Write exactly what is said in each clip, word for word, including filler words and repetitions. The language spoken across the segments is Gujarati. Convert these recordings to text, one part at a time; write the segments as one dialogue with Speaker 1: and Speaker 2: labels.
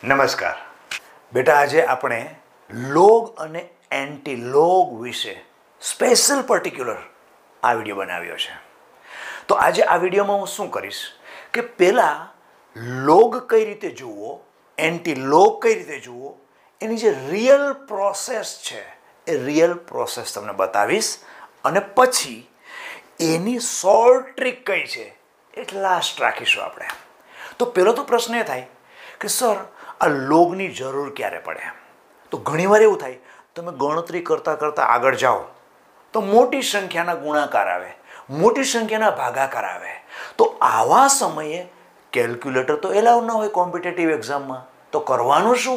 Speaker 1: નમસ્કાર બેટા, આજે આપણે લોગ અને એન્ટી લોગ વિશે સ્પેશિયલ પર્ટિક્યુલર આ વિડીયો બનાવ્યો છે. તો આજે આ વિડીયોમાં હું શું કરીશ કે પહેલાં લોગ કઈ રીતે જુઓ, એન્ટી લોગ કઈ રીતે જુઓ, એની જે રિયલ પ્રોસેસ છે એ રિયલ પ્રોસેસ તમને બતાવીશ અને પછી એની સોલ્વ ટ્રીક કઈ છે એ લાસ્ટ રાખીશું આપણે. તો પહેલો તો પ્રશ્ન એ થાય કે સર આ લોગની જરૂર ક્યારે પડે? તો ઘણીવાર એવું થાય તમે ગણતરી કરતાં કરતાં આગળ જાઓ તો મોટી સંખ્યાના ગુણાકાર આવે, મોટી સંખ્યાના ભાગાકાર આવે. તો આવા સમયે કેલ્ક્યુલેટર તો એલાઉ ન હોય કોમ્પિટેટિવ એક્ઝામમાં. તો કરવાનું શું?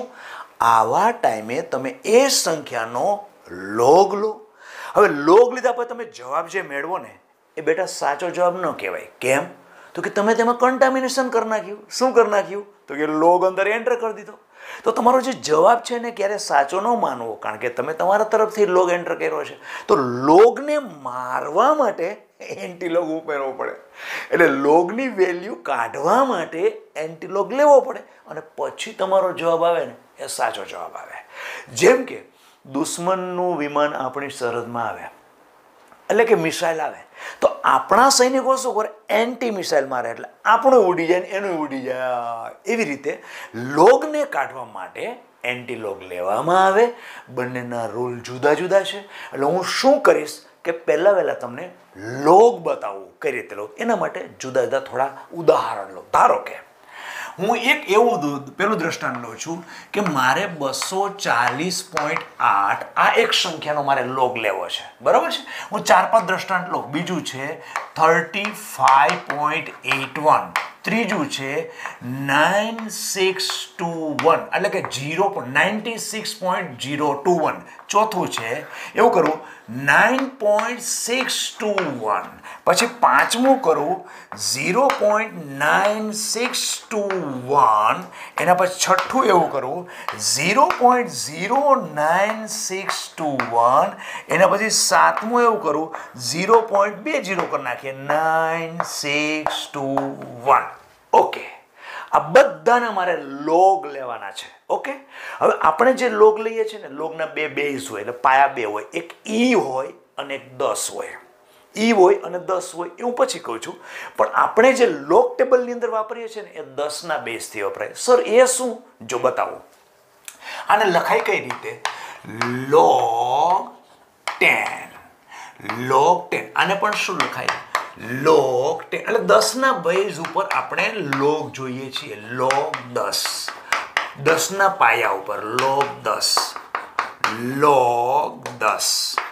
Speaker 1: આવા ટાઈમે તમે એ સંખ્યાનો લોગ લો. હવે લોગ લીધા પછી તમે જવાબ જે મેળવો ને એ બેટા સાચો જવાબ ન કહેવાય. કેમ? તો કે તમે તેમાં કન્ટામિનેશન કરી નાખ્યું. શું કરી નાખ્યું? તો કે લોગ અંદર એન્ટર કરી દીધો. તો તમારો જે જવાબ છે ને ક્યારે સાચો ન માનવો, કારણ કે તમે તમારા તરફથી લોગ એન્ટર કર્યો છે. તો લોગને મારવા માટે એન્ટીલોગ ઉમેરવો પડે. એટલે લોગની વેલ્યુ કાઢવા માટે એન્ટીલોગ લેવો પડે અને પછી તમારો જવાબ આવે ને એ સાચો જવાબ આવે. જેમ કે દુશ્મનનું વિમાન આપણી સરહદમાં આવે એટલે કે મિસાઇલ આવે તો આપણા સૈનિકો શું કરે? એન્ટી મિસાઇલ મારે એટલે આપણું ઉડી જાય ને એનું ઉડી જાય. એવી રીતે લોગને કાઢવા માટે એન્ટી લોગ લેવામાં આવે. બંનેના રૂલ જુદા જુદા છે. એટલે હું શું કરીશ કે પહેલાં વહેલાં તમને લોગ બતાવું કઈ રીતે લોગ, એના માટે જુદા જુદા થોડા ઉદાહરણ લો. ધારો કે હું એક એવું પેલું દ્રષ્ટાંત લઉં છું કે મારે બસો ચાલીસ પોઈન્ટ આઠ આ એક સંખ્યાનો મારે લોગ લેવો છે, બરાબર છે. હું ચાર પાંચ દ્રષ્ટાંત લઉં. બીજું છે thirty five point eight one, ત્રીજું છે નાઇન સિક્સ ટુ વન એટલે કે zero ninety six point zero two one, ચોથું છે એવું કરું nine point six two one, પછી પાંચમું કરું zero point nine six two one, એના પછી છઠ્ઠું એવું કરું zero point zero nine six two one, એના પછી સાતમું એવું કરું ઝીરો પોઈન્ટ બે ઝીરો કરી નાખીએ nine six two one. Okay, આ બધાના મારે લોગ લેવાના છે. ઓકે, હવે આપણે જે લોગ લઈએ છીએ ને લોગના બે બેઝ હોય એટલે પાયા બે હોય, એક ઈ હોય અને એક દસ હોય. ઈ હોય અને દસ હોય એ હું પછી કહું છું, પણ આપણે જે લોગ ટેબલની અંદર વાપરીએ છીએ ને એ દસના બેઝથી વપરાય. સર એ શું? જો બતાવો. આને લખાય કઈ રીતે? Log ten. Log ten. આને પણ શું લખાય? Log ten. એટલે દસના બેઝ ઉપર આપણે લોગ જોઈએ છીએ. લોગ દસ. દસના પાયા ઉપર લોગ દસ. લોગ દસ.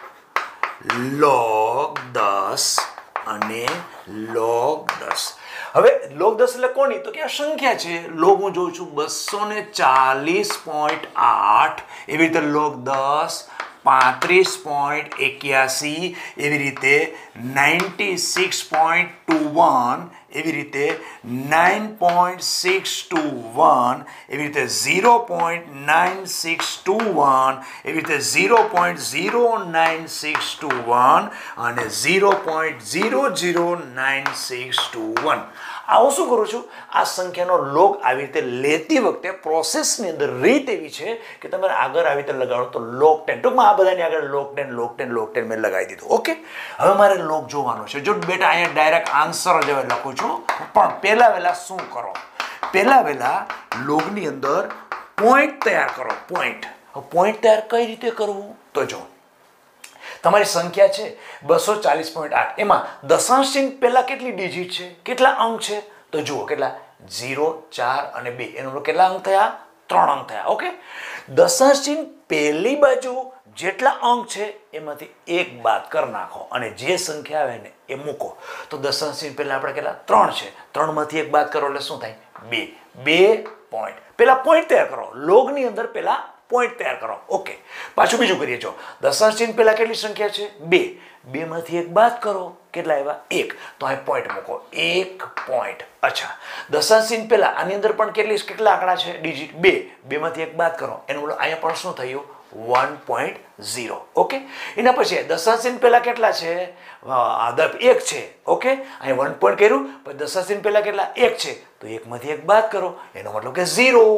Speaker 1: લોગ દસ અને લોગ દસ. હવે લોગ દસ એટલે કોની? તો કે આ સંખ્યા છે. લોગ હું જોઉં છું બસો ને ચાલીસ પોઈન્ટ આઠ, એવી રીતે લોગ દસ પાંત્રીસ પોઈન્ટ એક્યાસી, એવી રીતે ninety six point two one, એવી રીતે nine point six two one, એવી રીતે zero point nine six two one, એવી રીતે zero point zero nine six two one અને zero point zero zero nine six two one. આ હું શું કરું છું? આ સંખ્યાનો લોગ આવી રીતે લેતી વખતે પ્રોસેસની અંદર રીત એવી છે કે તમે આગળ આવી રીતે લગાડો તો લોગ ટેન. ટૂંકમાં આ બધાની આગળ log ten log ten log ten મેં લગાવી દીધું. ઓકે, હવે મારે લોગ જોવાનો છે. જો બેટા અહીંયા ડાયરેક્ટ આન્સર જ હવે લખું છું, પણ પહેલા વહેલા શું કરો? પહેલા વહેલા લોગની અંદર પોઈન્ટ તૈયાર કરો. પોઈન્ટ. પોઈન્ટ તૈયાર કઈ રીતે કરવું? તો જો તમારી સંખ્યા છે બસો ચાલીસ પોઈન્ટ આઠ, એમાં દશાંશ ચિહ્ન પહેલા કેટલી ડિજિટ છે, કેટલા અંક છે? તો જુઓ કેટલા? ઝીરો, ચાર અને બે. એનો કેટલા અંક થયા? ત્રણ અંક થયા. ઓકે, દશાંશ ચિહ્ન પહેલી બાજુ જેટલા અંક છે એમાંથી એક બાદ કરી નાખો અને જે સંખ્યા આવે ને એ મૂકો. તો દશાંશ ચિહ્ન પહેલા આપણે કેટલા? ત્રણ છે. ત્રણ માંથી એક બાદ કરો એટલે શું થાય? બે. બે પોઈન્ટ. પહેલા પોઈન્ટ તૈયાર કરો. લોગની અંદર પહેલા પોઈન્ટ તૈયાર કરો. ઓકે, પાછું બીજું કરીએ. જો દશાંશ ચિહ્ન પહેલા કેટલી સંખ્યા છે? બે. બે માંથી એક બાદ કરો, કેટલા આવ્યા? એક. તો અહીં પોઈન્ટ મૂકો. એક પોઈન્ટ. અચ્છા, દશાંશ ચિહ્ન પહેલા આની અંદર પણ કેટલી કેટલા આંકડા છે? ડિજિટ બે. બે માંથી એક બાદ કરો, એનું અહીંયા પણ શું થયું? One point zero. ઓકે, એના પછી દશાંશ ચિહ્ન પહેલા કેટલા છે? એક છે. ઓકે, અહીં વન પોઈન્ટ કર્યું, પછી દશાંશ ચિહ્ન પહેલા કેટલા? એક છે. તો એક માંથી એક બાદ કરો, એનો મતલબ કે ઝીરો.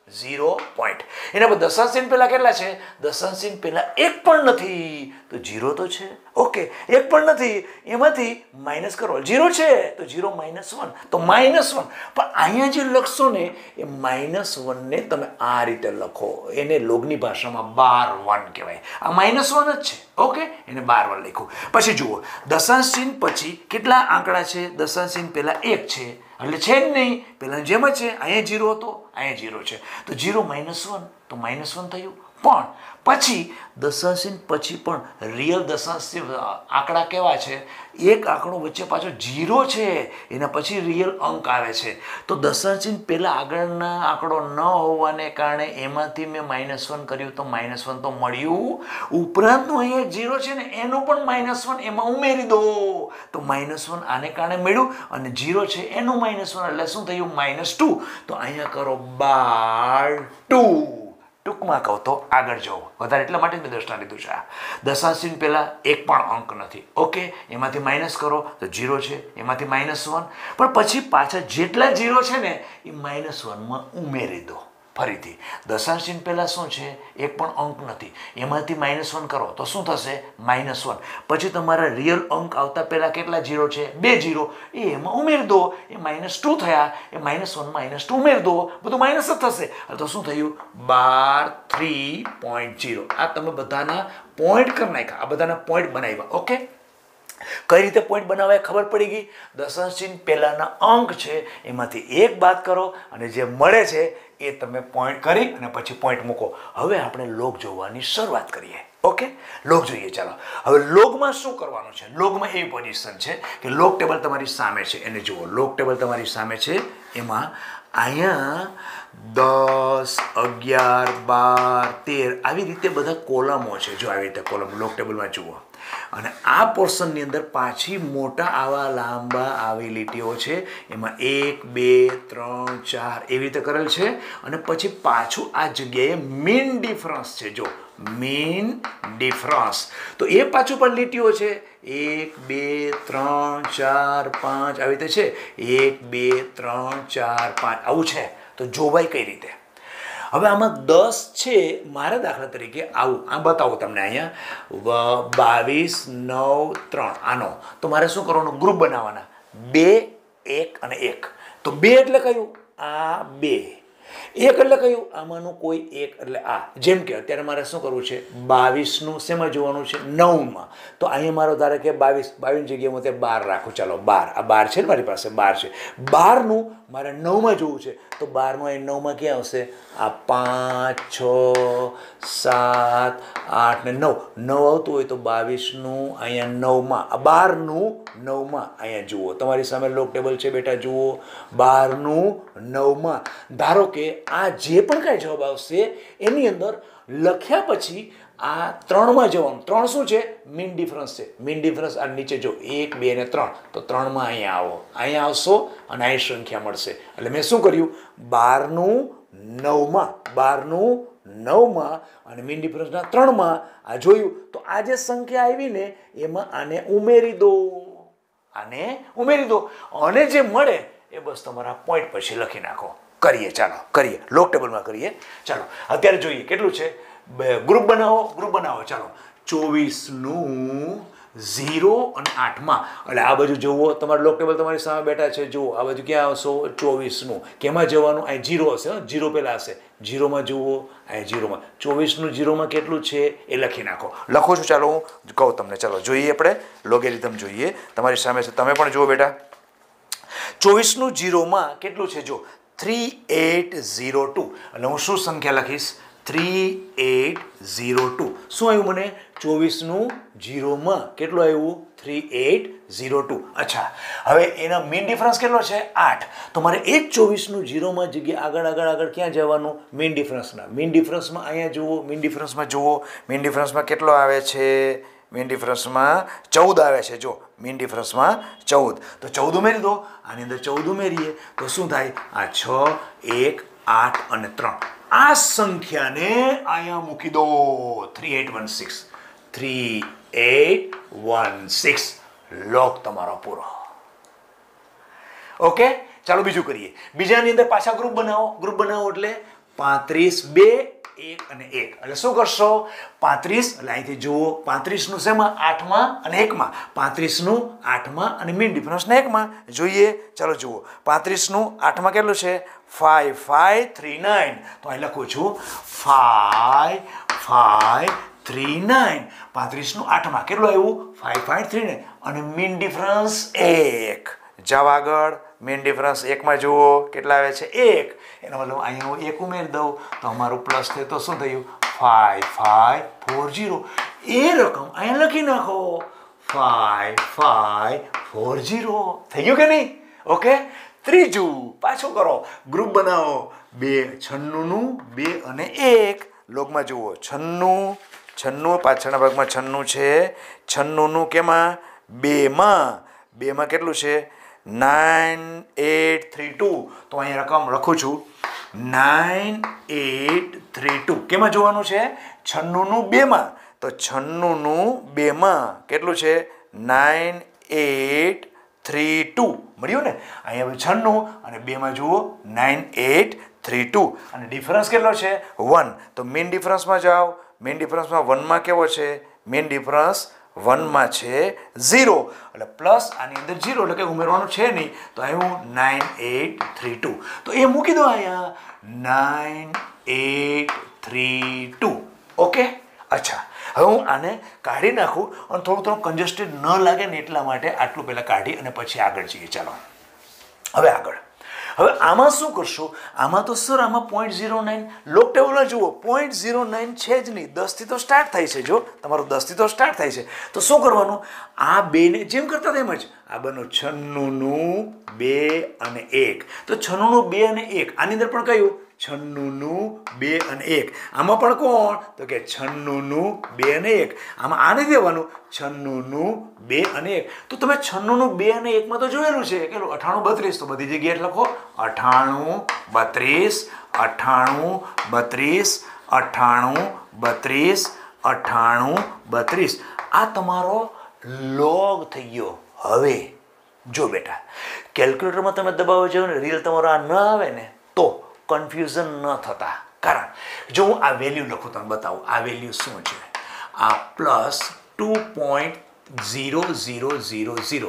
Speaker 1: Zero point. એના પર દશાંશ ચિહ્ન પહેલા કેટલા છે? દશાંશ ચિહ્ન પહેલા એક પણ નથી તો ઝીરો તો છે. ઓકે, એક પણ નથી એમાંથી માઇનસ કરો. ઝીરો છે તો ઝીરો માઇનસ વન તો માઇનસ વન. પણ અહીંયા જે લખશો ને એ માઇનસ વનને તમે આ રીતે લખો. એને લોગની ભાષામાં બાર વન કહેવાય. આ માઇનસ વન જ છે. ઓકે, એને બાર વન લખ્યું. પછી જુઓ દશાંશ ચિહ્ન પછી કેટલા આંકડા છે? દશાંશ ચિહ્ન પહેલા એક છે એટલે છે જ નહીં, પેલા જેમ જ છે. અહીંયા જીરો હતો, અહીંયા જીરો છે તો જીરો માઇનસ વન તો માઇનસ વન થયું. પણ પછી દશાંશ ચિહ્ન પછી પણ રિયલ દશાંશ આંકડા કેવા છે? એક આંકડો વચ્ચે પાછો જીરો છે, એના પછી રિયલ અંક આવે છે. તો દશાંશ ચિહ્ન પહેલા આગળના આંકડો ન હોવાને કારણે એમાંથી મેં માઇનસ વન કર્યું તો માઇનસ વન તો મળ્યું. ઉપરાંતનું અહીંયા જીરો છે ને એનું પણ માઇનસ વન એમાં ઉમેરી દો તો માઇનસ વન આને કારણે મળ્યું અને જીરો છે એનું માઇનસ વન એટલે શું થયું? Minus two. તો અહીંયા કરો બાર ટુ. ટૂંકમાં કહું તો આગળ જવો વધારે એટલા માટે મેં દસના લીધું છે. દશાંશ ચિહ્ન પહેલા એક પણ અંક નથી. ઓકે, એમાંથી માઇનસ કરો તો જીરો છે, એમાંથી માઇનસ વન. પણ પછી પાછા જેટલા જીરો છે ને એ માઇનસ વનમાં ઉમેરી દો. ફરીથી દશાંશ ચિહ્ન પહેલા શું છે? એક પણ અંક નથી, એમાંથી માઇનસ વન કરો તો શું થશે? Minus one. પછી તમારા રિયલ અંક આવતા પહેલા કેટલા જીરો છે? બે જીરો. એ એમાં ઉમેરી દો, એ માઇનસ ટુ થયા. એ માઇનસ વન માઇનસ ટુ ઉમેરી દો, બધું માઇનસ જ થશે. તો શું થયું? Bar three point zero. આ તમે બધાના પોઈન્ટ કરી નાખ્યા, આ બધાના પોઈન્ટ બનાવ્યા. ઓકે, કઈ રીતે પોઈન્ટ બનાવાય ખબર પડી ગઈ. દશાંશ ચિહ્ન પહેલાના અંક છે એમાંથી એક બાદ કરો અને જે મળે છે એ તમે પોઈન્ટ કરી અને પછી પોઈન્ટ મૂકો. હવે આપણે લોગ જોવાની શરૂઆત કરીએ. ઓકે, લોગ જોઈએ. ચાલો હવે લોગમાં શું કરવાનું છે? લોગમાં એવી પોઝિશન છે કે લોગ ટેબલ તમારી સામે છે, એને જુઓ. લોગ ટેબલ તમારી સામે છે, એમાં અહીંયા દસ, અગિયાર, બાર, તેર આવી રીતે બધા કોલમો છે. જો આવી રીતે કોલમ લોગ ટેબલમાં જુઓ. અને આ પોર્શનની અંદર પાછી મોટા આવા લાંબા આવી લીટીઓ છે, એમાં એક, બે, ત્રણ, ચાર એવી રીતે કરેલ છે. અને પછી પાછું આ જગ્યાએ મીન ડિફરન્સ છે. જો મીન ડિફરન્સ તો એ પાછું પણ લીટીઓ છે. એક, બે, ત્રણ, ચાર, પાંચ આવી રીતે છે. એક, બે, ત્રણ, ચાર, પાંચ આવું છે. તો જોવાય કઈ રીતે? હવે આમાં દસ છે, મારા દાખલા તરીકે આવું આ બતાવું તમને. અહીંયા બાવીસ, નવ, ત્રણ આનો તો મારે શું કરવાનું? ગ્રુપ બનાવવાના. બે, એક અને એક. તો બે એટલે કયું? આ બે. એક એટલે કયું? આમાંનું કોઈ એક એટલે આ. જેમ કે અત્યારે મારે શું કરવું છે? બાવીસનું શેમાં જોવાનું છે? નવમાં. તો અહીંયા મારો ધારે કે બાવીસ બાવીસ જગ્યાએ હું તે બાર રાખું. ચાલો બાર, આ બાર છે ને મારી પાસે બાર છે. બારનું મારે નવમાં જોવું છે તો બારનું અહીં નવમાં ક્યાં આવશે? આ પાંચ, છ, સાત, આઠ ને નવ. નવ આવતું હોય તો બાવીસનું અહીંયા નવમાં, આ બારનું નવમાં અહીંયા જુઓ. તમારી સામે લોગ ટેબલ છે બેટા, જુઓ. બારનું નવમાં. ધારો કે આ જે પણ કાંઈ જવાબ આવશે એની અંદર લખ્યા પછી આ ત્રણમાં જવાનું. ત્રણ શું છે? મીન ડિફરન્સ છે. મીન ડિફરન્સ આ નીચે જો એક, બે ને ત્રણ. તો ત્રણમાં અહીંયા આવો, અહીંયા આવશો અને અહીં સંખ્યા મળશે. એટલે મેં શું કર્યું? બારનું નવમાં, બારનું નવમાં અને મીન ડિફરન્સના ત્રણમાં આ જોયું. તો આ જે સંખ્યા આવી ને એમાં આને ઉમેરી દો, આને ઉમેરી દો અને જે મળે એ બસ તમારા પોઈન્ટ પછી લખી નાખો. કરીએ, ચાલો કરીએ. લોગ ટેબલમાં કરીએ. ચાલો અત્યારે જોઈએ કેટલું છે. ગ્રુપ બનાવો, ગ્રુપ બનાવો. ચાલો ચોવીસનું ઝીરો અને આઠમાં એટલે આ બાજુ જુઓ. તમારું લોગ ટેબલ તમારી સામે બેઠા છે, જુઓ. આ બાજુ ક્યાં આવશો? ચોવીસનું. કેમાં જવાનું? અહીં જીરો હશે, જીરો પહેલાં હશે. જીરોમાં જુઓ, અહીં જીરોમાં. ચોવીસનું જીરોમાં કેટલું છે એ લખી નાખો. લખો છું, ચાલો હું કહું તમને. ચાલો જોઈએ, આપણે લોગેરિધમ જોઈએ. તમારી સામે છે, તમે પણ જુઓ બેટા. ચોવીસનું જીરોમાં કેટલું છે? જો થ્રી એટ ઝીરો ટુ. એટલે હું શું સંખ્યા લખીશ? Three eight zero two. શું આવ્યું મને? ચોવીસનું જીરોમાં કેટલું આવ્યું? Three eight zero two. અચ્છા, હવે એના મીન ડિફરન્સ કેટલો છે? આઠ. તો મારે એ જ ચોવીસનું જીરોમાં જગ્યાએ આગળ આગળ આગળ ક્યાં જવાનું? મીન ડિફરન્સના. મીન ડિફરન્સમાં અહીંયા જુઓ, મીન ડિફરન્સમાં જુઓ. મીન ડિફરન્સમાં કેટલો આવે છે? મીન ડિફરન્સમાં ચૌદ આવે છે. જો મીન ડિફરન્સમાં ચૌદ. તો ચૌદ ઉમેરી દો. આની અંદર ચૌદ ઉમેરીએ તો શું થાય? આ છ, એક, આઠ અને ત્રણ. આ સંખ્યાને અહીંયા મૂકી દો. Three eight one six. Three eight one six. Log તમારો પૂરો. ઓકે, ચાલો બીજું કરીએ. બીજાની અંદર પાછા ગ્રુપ બનાવો. ગ્રુપ બનાવો એટલે પાંત્રીસ બે એક અને એક એટલે શું કરશો પાંત્રીસ એટલે અહીંથી જુઓ પાંત્રીસનું શેમાં આઠમાં અને એકમાં પાંત્રીસનું આઠમાં અને મીન ડિફરન્સના એકમાં જોઈએ ચાલો જુઓ પાંત્રીસનું આઠમાં કેટલું છે ફાઈવ ફાઈવ થ્રી નાઇન તો અહીં લખું છું ફાઈવ ફાઈવ થ્રી નાઇન પાંત્રીસનું આઠમાં કેટલું આવ્યું ફાઈવ ફાઈવ થ્રી નાઇન અને મીન ડિફરન્સ એક જાવ આગળ મીન ડિફરન્સ એકમાં જુઓ કેટલા આવે છે એક એનો મતલબ અહીંયા હું એક ઉમેરી દઉં તો અમારું પ્લસ થયું તો શું થયું ફાઈવ ફાઈવ ફોર ઝીરો એ રકમ અહીંયા લખી નાખો ફાઈવ ફાઈવ ફોર ઝીરો થઈ ગયું કે નહીં ઓકે ત્રીજું પાછું કરો ગ્રુપ બનાવો બે છન્નુંનું બે અને એક લોગમાં જુઓ છન્નું છન્નું પાછળના ભાગમાં છન્નું છે છન્નુંનું કેમાં બેમાં બેમાં કેટલું છે નાઇન એટ થ્રી ટુ તો અહીંયા રકમ લખું છું નાઇન એટ થ્રી ટુ કેમાં જોવાનું છે છન્નુંનું બેમાં તો છન્નુંનું બેમાં કેટલું છે નાઇન એટ થ્રી ટુ મળ્યું ને અહીંયા હવે છન્નું અને બેમાં જુઓ નાઇન એટ થ્રી ટુ અને ડિફરન્સ કેટલો છે વન તો મેઇન ડિફરન્સમાં જાઓ મેઇન ડિફરન્સમાં વનમાં કેવો છે મેઇન ડિફરન્સ વનમાં છે ઝીરો એટલે પ્લસ આની અંદર ઝીરો એટલે કે ઉમેરવાનું છે નહીં તો આવ્યું નાઇન એટ થ્રી ટુ તો એ મૂકી દો અહીંયા nine eight three two okay અચ્છા હવે હું આને કાઢી નાખું અને થોડું થોડું કન્જસ્ટેડ ન લાગે ને એટલા માટે આટલું પહેલાં કાઢી અને પછી આગળ જઈએ ચાલો હવે આગળ હવે આમાં શું કરશો આમાં તો સર આમાં પોઈન્ટ ઝીરો નાઇન લોક ટેબલમાં જુઓ પોઈન્ટ ઝીરો નાઇન છે જ નહીં દસથી તો સ્ટાર્ટ થાય છે જો તમારું દસથી તો સ્ટાર્ટ થાય છે તો શું કરવાનું આ બેને જેમ કરતા તેમ જ આ બનો છન્નુંનું બે અને એક તો છન્નુંનું બે અને એક આની અંદર પણ કયું છન્નુંનું બે અને એક આમાં પણ કોણ તો કે છન્નુંનું બે અને એક આમાં આને દેવાનું છન્નુંનું બે અને એક તો તમે છન્નુંનું બે અને એકમાં તો જોયેલું છે કેટલું અઠાણું બત્રીસ તો બધી જગ્યાએ લખો અઠાણું બત્રીસ અઠાણું બત્રીસ અઠાણું બત્રીસ અઠાણું બત્રીસ આ તમારો લોગ થઈ ગયો હવે જો બેટા કેલ્ક્યુલેટરમાં તમે દબાવો જાઓ ને રીલ તમારો આ ન આવે ને તો કન્ફ્યુઝન ન થતા કારણ જો હું આ વેલ્યુ લખું તમને બતાવું આ વેલ્યુ શું છે આ plus two point zero zero zero zero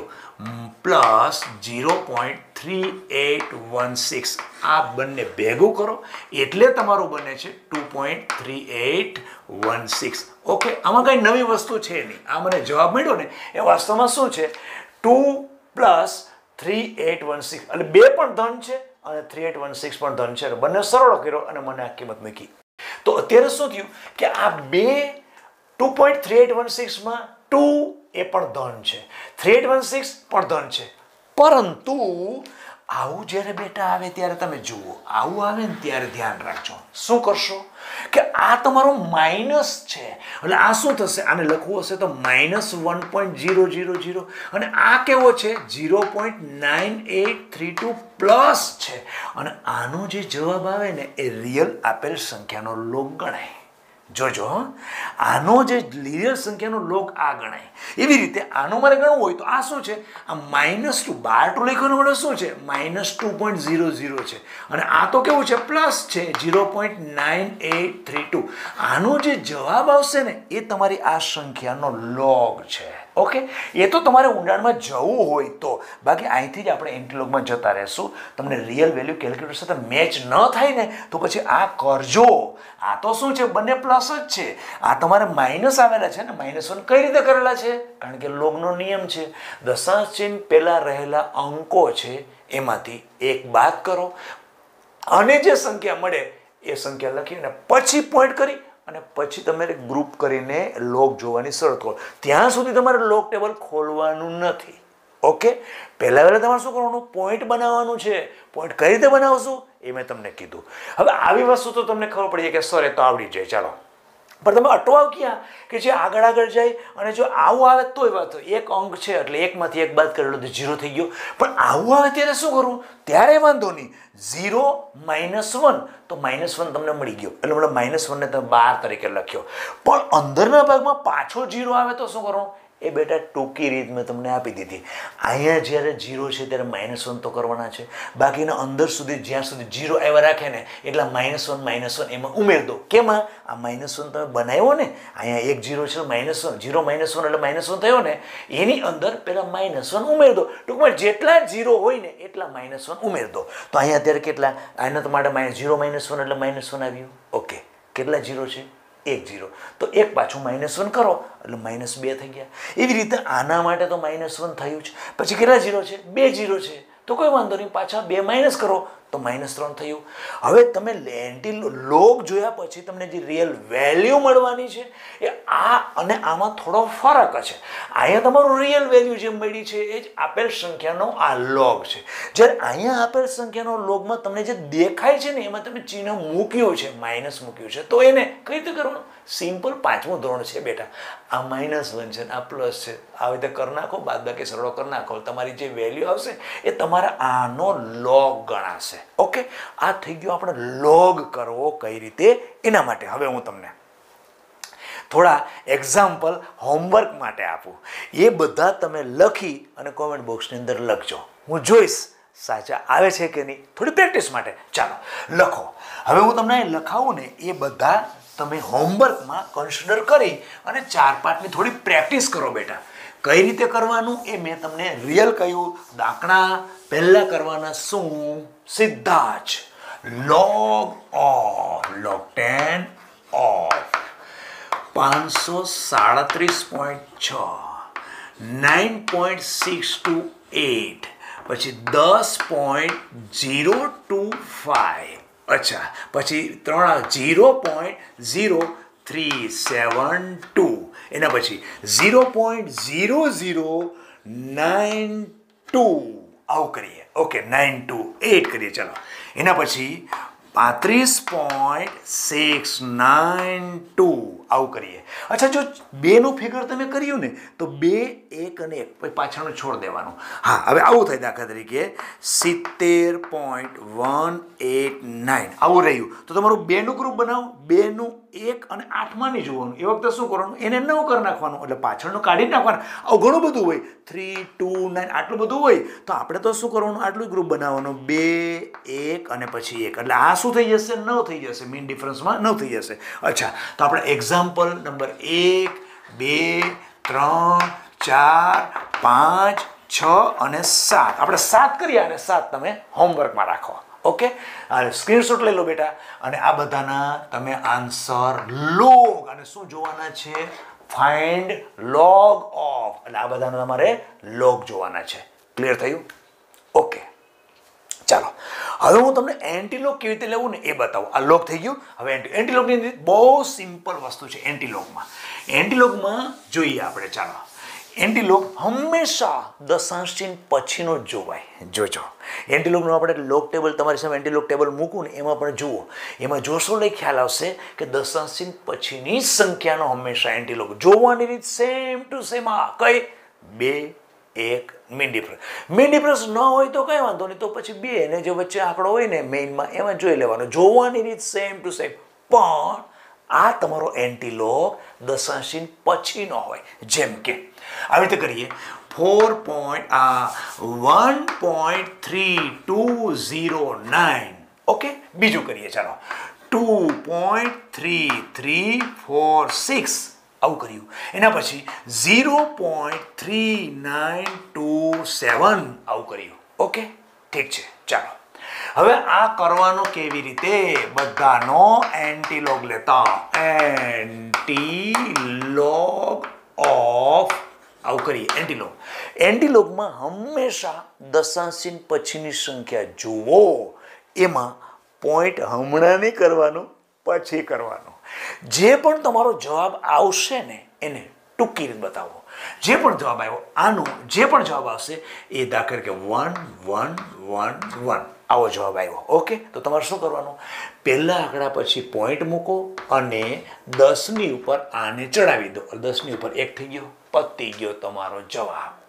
Speaker 1: plus zero point three eight one six આ બંને ભેગું કરો એટલે તમારું બને છે two point three eight one six okay આમાં કંઈ નવી વસ્તુ છે નહીં આ મને જવાબ મળ્યો ને એ વાસ્તવમાં શું છે two plus three eight one six એટલે બે પણ ધન છે અને થ્રી એટ વન સિક્સ પણ ધન છે બંને સરળ કર્યો અને મને આ કિંમત મૂકી તો અત્યારે શું થયું કે આ બે two point three eight one સિક્સમાં ટુ એ પણ ધન છે થ્રી એટ વન સિક્સ પણ ધન છે પરંતુ આવું જ્યારે બેટા આવે ત્યારે તમે જુઓ આવું આવે ને ત્યારે ધ્યાન રાખજો શું કરશો કે આ તમારો માઇનસ છે એટલે આ શું થશે આને લખવું હશે તો minus one point zero zero zero અને આ કેવો છે zero point nine eight three two plus છે અને આનો જે જવાબ આવે ને એ રિયલ આપેલ સંખ્યાનો લોગ ગણાય જોજો આનો જે રિયલ સંખ્યાનો લોગ આ ગણાય એવી રીતે આનો મારે ગણવું હોય તો આ શું છે આ માઇનસ ટુ બાર ટુ લખ્યાનો વડે શું છે minus two point zero zero છે અને આ તો કેવું છે પ્લસ છે zero point nine eight three two આનો જે જવાબ આવશે ને એ તમારી આ સંખ્યાનો લોગ છે ઓકે એ તો તમારે ઊંડાણમાં જવું હોય તો બાકી અહીંથી જ આપણે એન્ટીલોગમાં જતા રહેશું તમને રિયલ વેલ્યુ કેલ્ક્યુલેટર સાથે મેચ ન થાય ને તો પછી આ કરજો આ તો શું છે બંને પ્લસ જ છે આ તમારે માઇનસ આવેલા છે ને માઇનસ વન કઈ રીતે કરેલા છે કારણ કે લોગનો નિયમ છે દશાંશ ચિહ્ન પહેલાં રહેલા અંકો છે એમાંથી એક બાદ કરો અને જે સંખ્યા મળે એ સંખ્યા લખીને પછી પોઈન્ટ કરી અને પછી તમારે ગ્રુપ કરીને લોગ જોવાની શરત કરો ત્યાં સુધી તમારે લોગ ટેબલ ખોલવાનું નથી ઓકે પહેલાં પહેલાં તમારે શું કરવાનું પોઈન્ટ બનાવવાનું છે પોઈન્ટ કઈ રીતે બનાવશું એ મેં તમને કીધું હવે આવી વસ્તુ તો તમને ખબર પડી જાય કે સર એ તો આવડી જાય ચાલો પણ તમે અટવાવ ક્યાં કે જે આગળ આગળ જાય અને જો આવું આવે તોય વાત એક અંક છે એટલે એકમાંથી એક બાદ કરેલો તો ઝીરો થઈ ગયો પણ આવું આવે ત્યારે શું કરવું ત્યારે વાંધો નહીં ઝીરો માઇનસ વન તો માઇનસ વન તમને મળી ગયો એટલે મતલબ માઇનસ વનને તમે બાર તરીકે લખ્યો પણ અંદરના ભાગમાં પાછો ઝીરો આવે તો શું કરવું એ બેટા ટૂંકી રીત મેં તમને આપી દીધી. અહીંયા જ્યારે ઝીરો છે ત્યારે માઇનસ વન તો કરવાના છે, બાકીના અંદર સુધી જ્યાં સુધી ઝીરો આવ્યા રાખે ને એટલા માઇનસ વન માઇનસ વન એમાં ઉમેર દો. કેમાં? આ માઇનસ વન તમે બનાવ્યો ને, અહીંયા એક ઝીરો છે minus one, zero minus one એટલે માઇનસ વન થયો ને, એની અંદર પહેલાં માઇનસ વન ઉમેર દો. ટૂંકમાં જેટલા ઝીરો હોય ને એટલા માઇનસ વન ઉમેર દો. તો અહીંયા અત્યારે કેટલા? આના તો માટે માઇનસ ઝીરો માઇનસ વન એટલે માઇનસ વન આવ્યું. ઓકે, કેટલા ઝીરો છે? એક ઝીરો. તો એક પાછું માઇનસ વન કરો એટલે માઇનસ બે થઈ ગયા. એવી રીતે આના માટે તો માઇનસ વન થયું છે. પછી કેટલા ઝીરો છે? બે ઝીરો છે. તો કોઈ વાંધો નહીં, પાછા બે માઇનસ કરો તો માઇનસ ત્રણ થયું. હવે તમે એન્ટી લોગ જોયા પછી તમને જે રિયલ વેલ્યુ મળવાની છે એ આ અને આમાં થોડો ફરક છે. અહીંયા તમારું રિયલ વેલ્યુ જે મળી છે એ જ આપેલ સંખ્યાનો આ લોગ છે. જ્યારે અહીંયા આપેલ સંખ્યાનો લોગમાં તમને જે દેખાય છે ને એમાં તમે ચિહ્ન મૂક્યું છે, માઇનસ મૂક્યું છે, તો એને કઈ રીતે કરવાનું? સિમ્પલ પાંચમું ધોરણ છે બેટા. આ માઇનસ વન છે આ પ્લસ છે, આવી રીતે કરી નાખો, બાદબાકી સરળો કરી નાખો. તમારી જે વેલ્યુ આવશે એ તમારા આનો લોગ ગણાશે. ઓકે, આ થઈ ગયો આપણે લોગ કરવો કઈ રીતે એના માટે. હવે હું તમને થોડા એક્ઝામ્પલ હોમવર્ક માટે આપું. એ બધા તમે લખી અને કોમેન્ટ બોક્સની અંદર લખજો. હું જોઈશ સાચા આવે છે કે નહીં, થોડી પ્રેક્ટિસ માટે. ચાલો લખો. હવે હું તમને લખાવું ને એ બધા તમે હોમવર્કમાં કન્સિડર કરી અને ચાર પાંચની થોડી પ્રેક્ટિસ કરો બેટા. કઈ રીતે કરવાનું એ મેં તમને રિયલ કહ્યું. દાખલા પહેલાં કરવાના શું? સીધા જ log of log ten of પાંચસો સાડત્રીસ પોઈન્ટ છ, nine point six two eight, પછી દસ પોઈન્ટ ઝીરો ટુ ફાઈવ, અચ્છા પછી ત્રણ zero point zero three seven two, એના પછી zero point zero zero nine two, આવું કરીએ. ઓકે, નાઇન ટુ એટ કરીએ. ચાલો એના પછી પાંત્રીસ પોઈન્ટ સિક્સ નાઇન ટુ, આવું કરીએ. અચ્છા, જો બેનું ફિગર તમે કર્યું ને તો બે, એક અને એક પછી પાછળનું છોડ દેવાનું. હા, હવે આવું થાય. દાખલા તરીકે સિત્તેર પોઈન્ટ વન એટ નાઇન આવું રહ્યું. તો તમારું બેનું ગ્રુપ બનાવો. બેનું એક અને આઠમાં નહીં જોવાનું. એ વખતે શું કરવાનું? એને નવ કરી નાખવાનું, એટલે પાછળનું કાઢી નાખવાનું. આવું ઘણું બધું હોય, થ્રી ટુ નાઇન આટલું બધું હોય. તો આપણે તો શું કરવાનું? આટલું ગ્રુપ બનાવવાનું, બે, એક અને પછી એક. એટલે આ શું થઈ જશે? નવ થઈ જશે. મીન ડિફરન્સમાં નવ થઈ જશે. અચ્છા, તો આપણે એક્ઝામ્પલ નંબર એક, બે, ત્રણ, ચાર, પાંચ, છ અને સાત આપણે સાત કરીએ અને સાત તમે હોમવર્કમાં રાખો. ઓકે, અને સ્ક્રીનશોટ લઈ લો બેટા. અને આ બધાના તમે આન્સર લોગ અને શું જોવાના છે? Find log of. એટલે આ બધાના તમારે લોગ જોવાના છે. ક્લિયર થયું? ઓકે, ચાલો હવે હું તમને એન્ટીલોગ કેવી રીતે લેવું ને એ બતાવું. આ લોગ થઈ ગયું. હવે એન્ટી એન્ટીલોગની અંદર બહુ સિમ્પલ વસ્તુ છે. એન્ટીલોગમાં એન્ટીલોગમાં જોઈએ આપણે. ચાલો, એન્ટીલોગ હંમેશા દશાંશ ચિહ્ન પછીનો જ જોવાય. જોજો એન્ટીલોગનું આપણે લોગ ટેબલ તમારી સામે એન્ટીલોગ ટેબલ મૂકું ને એમાં પણ જુઓ. એમાં જોશો એટલે ખ્યાલ આવશે કે દશાંશ ચિહ્ન પછીની સંખ્યાનો હંમેશા એન્ટીલોગ જોવાની રીત સેમ ટુ સેમ. આ કઈ? બે, એક, મીન ડિફરન્સ. મીન ડિફરન્સ ન હોય તો કંઈ વાંધો નહીં, તો પછી બે ને જે વચ્ચે આંકડો હોય ને મેઇનમાં એમાં જોઈ લેવાનો. જોવાની રીત સેમ ટુ સેમ. પણ આ તમારો એન્ટીલોગ દશાંશ ચિહ્ન પછીનો હોય. જેમ કે આવી રીતે કરીએ, ફોર પોઈન્ટ આ one point three two zero nine. Okay, બીજું કરીએ. ચાલો, two point three three four six આવું કર્યું. એના પછી zero point three nine two seven આવું કર્યું. ઓકે, ઠીક છે. ચાલો હવે આ કરવાનું કેવી રીતે? બધાનો એન્ટીલોગ લેતા એન્ટીલોગ ઓફ આવું કરીએ. એન્ટીલોગ એન્ટીલોગમાં હંમેશા દશાંશ ચિહ્ન પછીની સંખ્યા જુઓ. એમાં પોઈન્ટ હમણાં નહીં કરવાનું, પછી કરવાનું. જે પણ તમારો જવાબ આવશે ને એને ટૂંકી રીત બતાવો. જે પણ જવાબ આવ્યો આનો જે પણ જવાબ આવશે એ દાખલ કે વન વન વન વન આવો જવાબ આવ્યો. ઓકે, તો તમારે શું કરવાનું? પહેલા આંકડા પછી પોઈન્ટ મૂકો અને દસની ઉપર આને ચડાવી દો. દસની ઉપર એક થઈ ગયો, પતી ગયો તમારો જવાબ.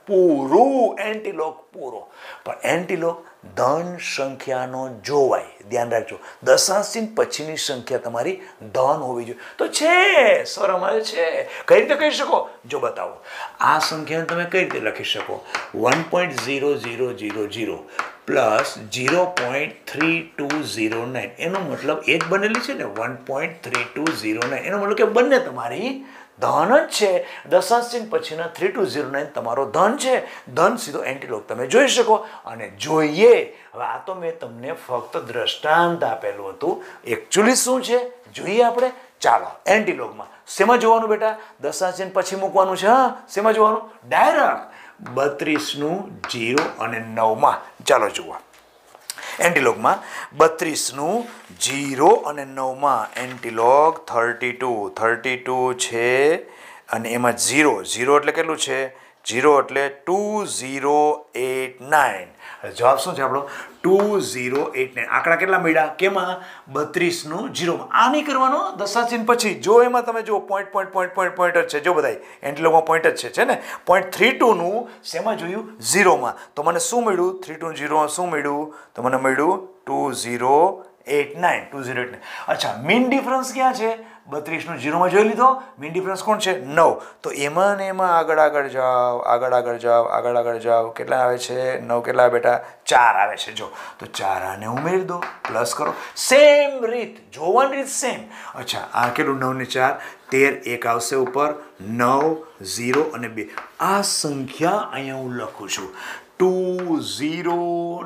Speaker 1: પૂરું, એન્ટીલોગ પૂરો. પણ એન્ટીલોગ ધન સંખ્યાનો જોવાય, ધ્યાન રાખજો. દશાંશથી પછીની સંખ્યા તમારી ધન હોવી જોઈએ. તો છે સર અમારે છે. કઈ રીતે કહી શકો? જો બતાવો. આ સંખ્યાને તમે કઈ રીતે લખી શકો? One point zero zero zero zero plus zero point three two zero nine. એનો મતલબ એ જ બનેલી છે ને, one point three two zero nine. એનો મતલબ કે બંને તમારી ધન જ છે. દશાંશ પછીના થ્રી ટુ ઝીરો નાઇન તમારો ધન છે. ધન સીધો એન્ટીલોગ તમે જોઈ શકો. અને જોઈએ હવે, આ તો મેં તમને ફક્ત દ્રષ્ટાંત આપેલું હતું. એકચ્યુઅલી શું છે જોઈએ આપણે. ચાલો એન્ટીલોગમાં શેમાં જોવાનું બેટા? દશાંશ પછી મૂકવાનું છે. હા, શેમાં જોવાનું? ડાયરેક્ટ બત્રીસનું જીરો અને નવમાં. ચાલો જુઓ એન્ટીલોગમાં બત્રીસનું જીરો અને નવમાં antilog thirty two thirty two છે અને એમાં ઝીરો ઝીરો એટલે કેટલું છે? ઝીરો એટલે ટુ ઝીરો એટ નાઇન. જવાબ શું છે આપણો? Two zero eight nine. આંકડા કેટલા મળ્યા? કેમાં? બત્રીસનું જીરોમાં. આ નહીં કરવાનો દશાંશ પછી. જો એમાં તમે જો point point point point point જ છે. જો બધા એન્ટીલોગમાં પોઈન્ટ જ છે છે ને. પોઈન્ટ થ્રી ટુનું શેમાં જોયું? ઝીરોમાં. તો મને શું મળ્યું? થ્રી ટુ ઝીરોમાં શું મળ્યું? તો મને મળ્યું two zero eight nine. Two zero eight nine. અચ્છા, મીન ડિફરન્સ ક્યાં છે? બત્રીસનું જીરોમાં જોઈ લીધો. મીન ડિફરન્સ કોણ છે? નવ. તો એમાં ને એમાં આગળ આગળ જાઓ, આગળ આગળ જાઓ, આગળ આગળ જાઓ. કેટલા આવે છે? નવ. કેટલા બેટા? ચાર આવે છે. જો તો ચાર આને ઉમેરી દો, પ્લસ કરો. સેમ રીત જોવાની રીત સેમ. અચ્છા, આ કેટલું? નવ ને ચાર તેર. એક આવશે ઉપર. નવ ઝીરો અને બે. આ સંખ્યા અહીંયા હું લખું છું ટુ ઝીરો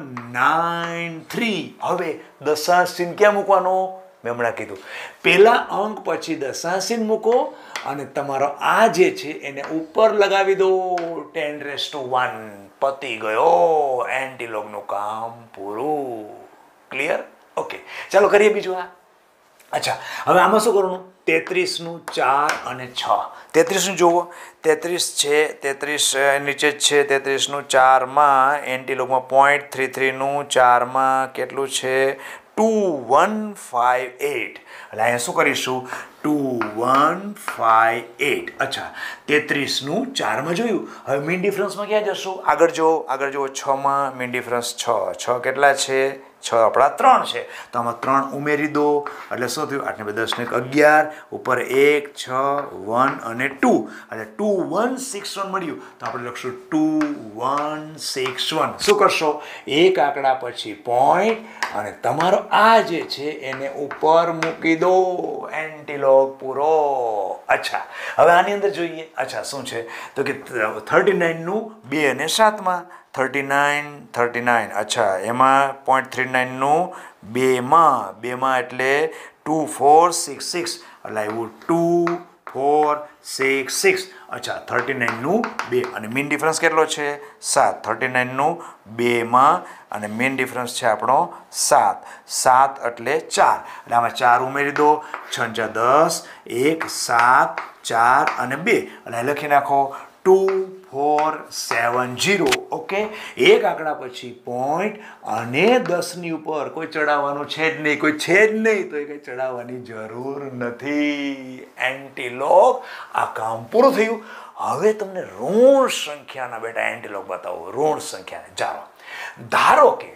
Speaker 1: નાઇન થ્રી. હવે દશાંશ ચિહ્ન ક્યાં મૂકવાનો? મેં હમણાં કીધું પેલા અંક પછી દશાંશ ચિહ્ન મૂકો અને તમારો આ જે છે એને ઉપર લગાવી દો. Ten raise to one. પતી ગયો એન્ટીલોગનું કામ પૂરું. ક્લિયર? ઓકે, ચાલો કરીએ બીજું. આ અચ્છા, હવે આમાં શું કરવાનું? તેત્રીસનું ચાર અને છ. તેત્રીસનું જુઓ. તેત્રીસ છે, તેત્રીસ નીચે જ છે. તેત્રીસનું ચારમાં એન્ટીલોગમાં પોઈન્ટ થ્રી થ્રીનું ચારમાં કેટલું છે? Two one five eight. એટલે અહીંયા શું કરીશું? Two one five eight. અચ્છા, તેત્રીસનું ચારમાં જોયું. હવે મીન ડિફરન્સમાં ક્યાં જશું? આગળ જુઓ, આગળ જુઓ. છમાં મીન ડિફરન્સ છ. છ કેટલા છે? છ આપણા ત્રણ છે. તો આમાં ત્રણ ઉમેરી દો એટલે શું થયું? આઠને બે દસ ને અગિયાર. ઉપર એક, છ, વન અને ટુ. એટલે ટુ વન સિક્સ વન મળ્યું. તો આપણે લખશું ટુ વન સિક્સ વન. શું કરશો? એક આંકડા પછી પોઈન્ટ અને તમારો આ જે છે એને ઉપર મૂકી દો. એન્ટીલોગ પૂરો. અચ્છા, હવે આની અંદર જોઈએ. અચ્છા, શું છે? તો કે થર્ટી નાઇનનું બે અને સાતમાં. Thirty nine thirty nine. અચ્છા, એમાં પોઈન્ટ થ્રી નાઇનનું બેમાં. બેમાં એટલે ટુ ફોર સિક્સ સિક્સ. એટલે આવ્યું ટુ ફોર સિક્સ સિક્સ. અચ્છા, થર્ટી નાઇનનું બે અને મીન ડિફરન્સ કેટલો છે? સાત. થર્ટી નાઇનનું બેમાં અને મીન ડિફરન્સ છે આપણો સાત. સાત એટલે ચાર. એટલે આમાં ચાર ઉમેરી દો. છ ચાર દસ. એક, સાત, ચાર અને બે. એટલે લખી નાખો two four seven zero. Okay, એક આંકડા પછી પોઈન્ટ અને દસની ઉપર કોઈ ચડાવવાનું છે જ નહીં. કોઈ છે જ નહીં તો એ કંઈ ચડાવવાની જરૂર નથી. એન્ટીલોગ આ કામ પૂરું થયું. હવે તમને ઋણ સંખ્યાના બેટા એન્ટીલોગ બતાવો. ઋણ સંખ્યાને ચાલો. ધારો કે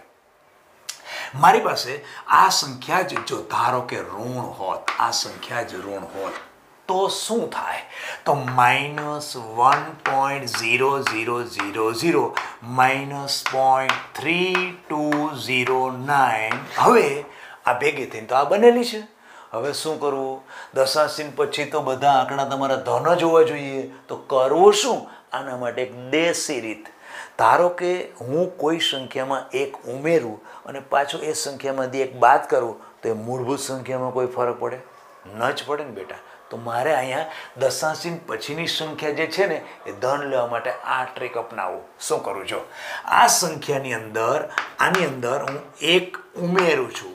Speaker 1: મારી પાસે આ સંખ્યા જ જો ધારો કે ઋણ હોત, આ સંખ્યા જ ઋણ હોત તો શું થાય? તો minus one point zero zero zero zero minus point three two zero nine. હવે આ ભેગી થઈને તો આ બનેલી છે. હવે શું કરવું? દશાંશ ચિહ્ન પછી તો બધા આંકડા તમારા ધન જ હોવા જોઈએ. તો કરવું શું? આના માટે એક દેશી રીત. ધારો કે હું કોઈ સંખ્યામાં એક ઉમેરું અને પાછું એ સંખ્યામાંથી એક બાદ કરું તો એ મૂળભૂત સંખ્યામાં કોઈ ફરક પડે? ન જ પડે ને બેટા. તો મારે અહીંયા દશાંશ ચિહ્ન પછીની સંખ્યા જે છે ને એ ધન લેવા માટે આ ટ્રીક અપનાવું. શું કરું? જો આ સંખ્યાની અંદર આની અંદર હું એક ઉમેરું છું.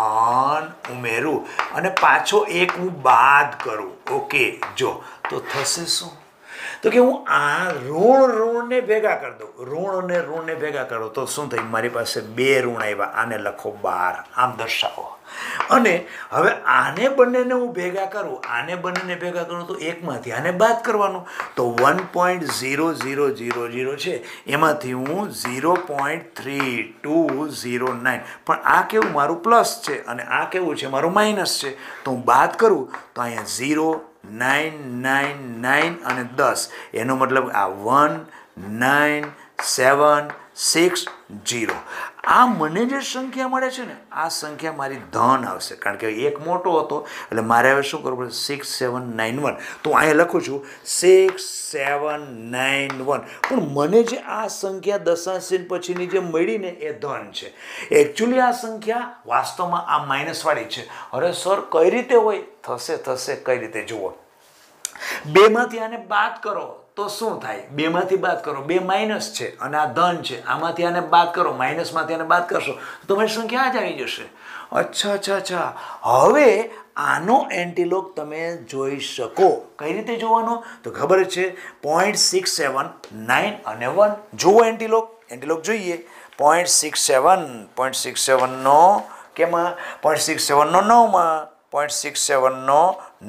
Speaker 1: વન ઉમેરું અને પાછો એક હું બાદ કરું. ઓકે, જો તો થશે શું? તો કે હું આ ઋણ ઋણને ભેગા કરી દઉં, ઋણ અને ઋણને ભેગા કરો તો શું થયું, મારી પાસે બે ઋણ આવ્યા, આને લખો બાર, આમ દર્શાવો. અને હવે આને બંનેને હું ભેગા કરું, આને બંનેને ભેગા કરું તો એકમાંથી આને બાદ કરવાનું, તો one point zero zero zero zero છે એમાંથી હું zero point three two zero nine, પણ આ કેવું મારું પ્લસ છે અને આ કેવું છે મારું માઇનસ છે, તો હું બાદ કરું તો અહીંયા ઝીરો નાઇન નાઇન નાઇન અને દસ, એનો મતલબ આ one nine seven six zero. આ મને જે સંખ્યા મળે છે ને આ સંખ્યા મારી ધન આવશે, કારણ કે એક મોટો હતો એટલે મારે હવે શું કરવું પડે, સિક્સ સેવન નાઇન વન. તો અહીંયા લખું છું સિક્સ સેવન નાઇન વન, પણ મને જે આ સંખ્યા દશાંશ પછીની જે મળી ને એ ધન છે. એકચ્યુઅલી આ સંખ્યા વાસ્તવમાં આ માઇનસવાળી છે. અરે સર કઈ રીતે હોય, થશે થશે કઈ રીતે જુઓ, બેમાંથી આને બાદ કરો તો શું થાય, બેમાંથી બાદ કરો, બે માઇનસ છે અને આ ધન છે, આમાંથી આને બાદ કરો, માઇનસમાંથી આને બાદ કરશો તો તમારી સંખ્યા આ જ આવી જશે. અચ્છા અચ્છા અચ્છા હવે આનો એન્ટીલોગ તમે જોઈ શકો. કઈ રીતે જોવાનો, તો ખબર છે પોઈન્ટ સિક્સ સેવન નાઇન અને વન. જુઓ એન્ટીલોગ, એન્ટીલોગ જોઈએ. Point six seven point six સેવનનો કેમાં, પોઈન્ટ સિક્સ સેવનનો નવમાં, પોઈન્ટ સિક્સ સેવનનો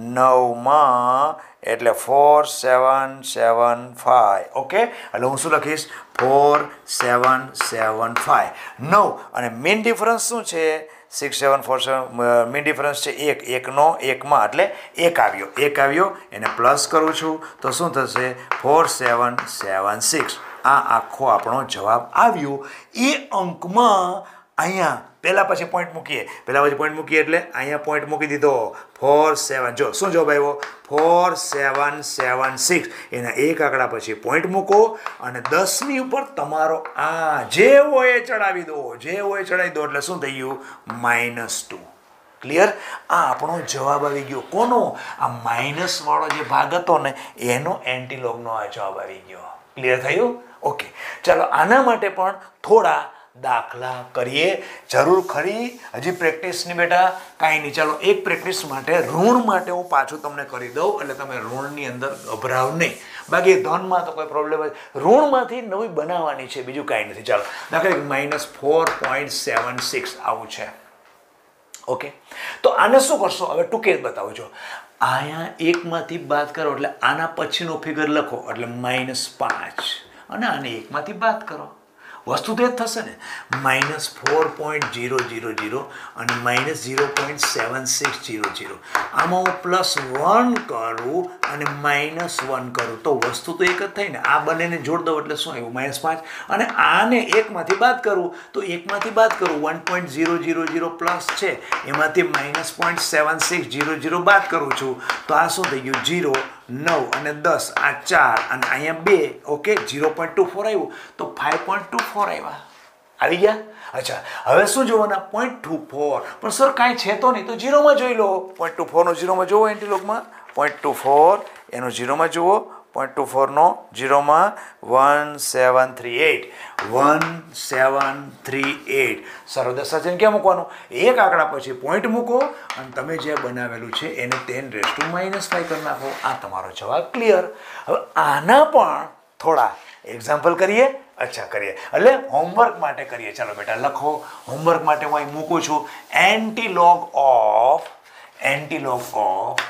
Speaker 1: નવમાં એટલે four seven seven five. Okay, એટલે હું શું લખીશ, ફોર સેવન સેવન ફાઈવ. નવ અને મીન ડિફરન્સ શું છે, six seven four seven, mean difference છે એક, એકનો એકમાં એટલે એક આવ્યો, એક આવ્યો એને પ્લસ કરું છું તો શું થશે, ફોર સેવન સેવન સિક્સ. આ આખો આપણો જવાબ આવ્યો. એ અંકમાં અહીંયા પહેલા પછી પોઈન્ટ મૂકીએ, પહેલા પછી પોઈન્ટ મૂકીએ એટલે અહીંયા પોઈન્ટ મૂકી દીધો, ફોર સેવન. જો શું જવાબ આવ્યો, ફોર સેવન સેવન સિક્સ. એના એક આંકડા પછી પોઈન્ટ મૂકો અને દસની ઉપર તમારો આ જે હોય એ ચડાવી દો, જે હોય એ ચડાવી દો એટલે શું થઈ ગયું, માઇનસ ટુ. ક્લિયર? આ આપણો જવાબ આવી ગયો. કોનો, આ માઇનસ વાળો જે ભાગ હતો ને એનો એન્ટીલોગનો આ જવાબ આવી ગયો. ક્લિયર થયું? ઓકે, ચાલો આના માટે પણ થોડા દાખલા કરીએ. જરૂર ખરી, હજી પ્રેક્ટિસની બેટા કાંઈ નહીં. ચાલો એક પ્રેક્ટિસ માટે ઋણ માટે હું પાછું તમને કરી દઉં એટલે તમે ઋણની અંદર ગભરાવ નહીં. બાકી ધનમાં તો કોઈ પ્રોબ્લેમ નથી, ઋણમાંથી નવી બનાવવાની છે, બીજું કાંઈ નથી. ચાલો દાખલા minus four point seven six આવું છે. ઓકે, તો આને શું કરશો હવે ટૂંકે બતાવજો. અહીંયા એકમાંથી બાદ કરો એટલે આના પછીનો ફિગર લખો એટલે માઇનસ પાંચ અને આને એકમાંથી બાદ કરો, વસ્તુ તે જ થશે ને, minus four point zero zero zero અને minus zero point seven six zero zero. આમાં હું પ્લસ વન કરું અને માઇનસ વન કરું તો વસ્તુ તો એક જ થઈ ને. આ બંનેને જોડ દઉં એટલે શું આવ્યું, માઇનસ પાંચ. અને આને એકમાંથી બાદ કરું તો એકમાંથી બાદ કરું, one point zero zero zero plus છે એમાંથી minus point seven six zero zero બાદ કરું છું તો આ શું થઈ ગયું, ઝીરો, નવ અને દસ, આ ચાર અને અહીંયા બે. Okay, zero point two four આવ્યું તો ફાઈવ પોઈન્ટ ટુ ફોર આવ્યા. આવી ગયા? અચ્છા, હવે શું જોવાના, પોઈન્ટ ટુ ફોર. પણ સર કાંઈ છે તો નહીં, તો ઝીરોમાં જોઈ લો. પોઈન્ટ ટુ ફોરનો ઝીરોમાં જુઓ એન્ટીલોગમાં, પોઈન્ટ ટુ ફોર એનો ઝીરોમાં જુઓ, પોઈન્ટ ટુ ફોરનો ઝીરોમાં one seven three eight, one seven three eight. સરો દશાંશ ક્યાં મૂકવાનું, એક આંકડા પછી પોઈન્ટ મૂકો અને તમે જે બનાવેલું છે એને ten raise to minus five કરી નાખો. આ તમારો જવાબ. ક્લિયર? હવે આના પણ થોડા એક્ઝામ્પલ કરીએ. અચ્છા, કરીએ એટલે હોમવર્ક માટે કરીએ. ચાલો બેટા લખો, હોમવર્ક માટે હું અહીં મૂકું છું antilog of, antilog of,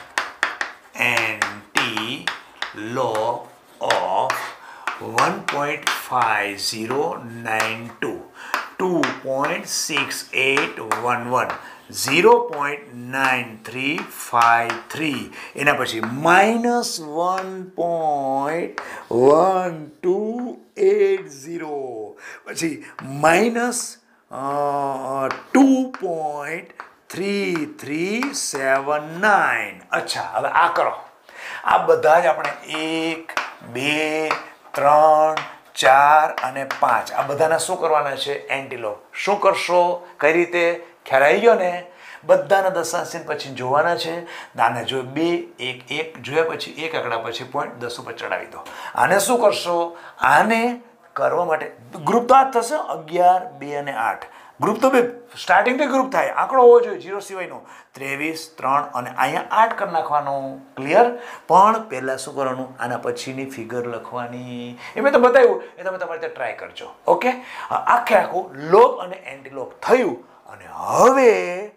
Speaker 1: anti log of one point five zero nine two, two point six eight one one, zero point nine three five three, એના પછી minus one point one two eight zero, પછી minus uh, two point three three seven nine. અચ્છા, હવે આ કરો. આ બધા જ આપણે એક, બે, ત્રણ, ચાર અને પાંચ આ બધાના શું કરવાના છે, એન્ટીલોગ. શું કરશો, કઈ રીતે, ખ્યાલ આવી ગયો ને? બધાના દશાંશ પછી જોવાના છે. આને જો બે, એક, એક જોયા પછી એક આંકડા પછી પોઈન્ટ દસ ઉપર ચડાવી દો. આને શું કરશો, આને કરવા માટે ગ્રુપ તો આ થશે, અગિયાર, બે અને આઠ. ગ્રુપ તો બે સ્ટાર્ટિંગથી ગ્રુપ થાય, આંકડો હોવો જોઈએ જીરો સિવાયનો. ત્રેવીસ, ત્રણ અને અહીંયા આઠ કરી નાખવાનું. ક્લિયર? પણ પહેલાં શું કરવાનું, આના પછીની ફિગર લખવાની. એ મેં તો બતાવ્યું, એ તમે તમારી રીતે ટ્રાય કરજો. ઓકે, આખે આખું લોગ અને એન્ટીલોગ થયું. અને હવે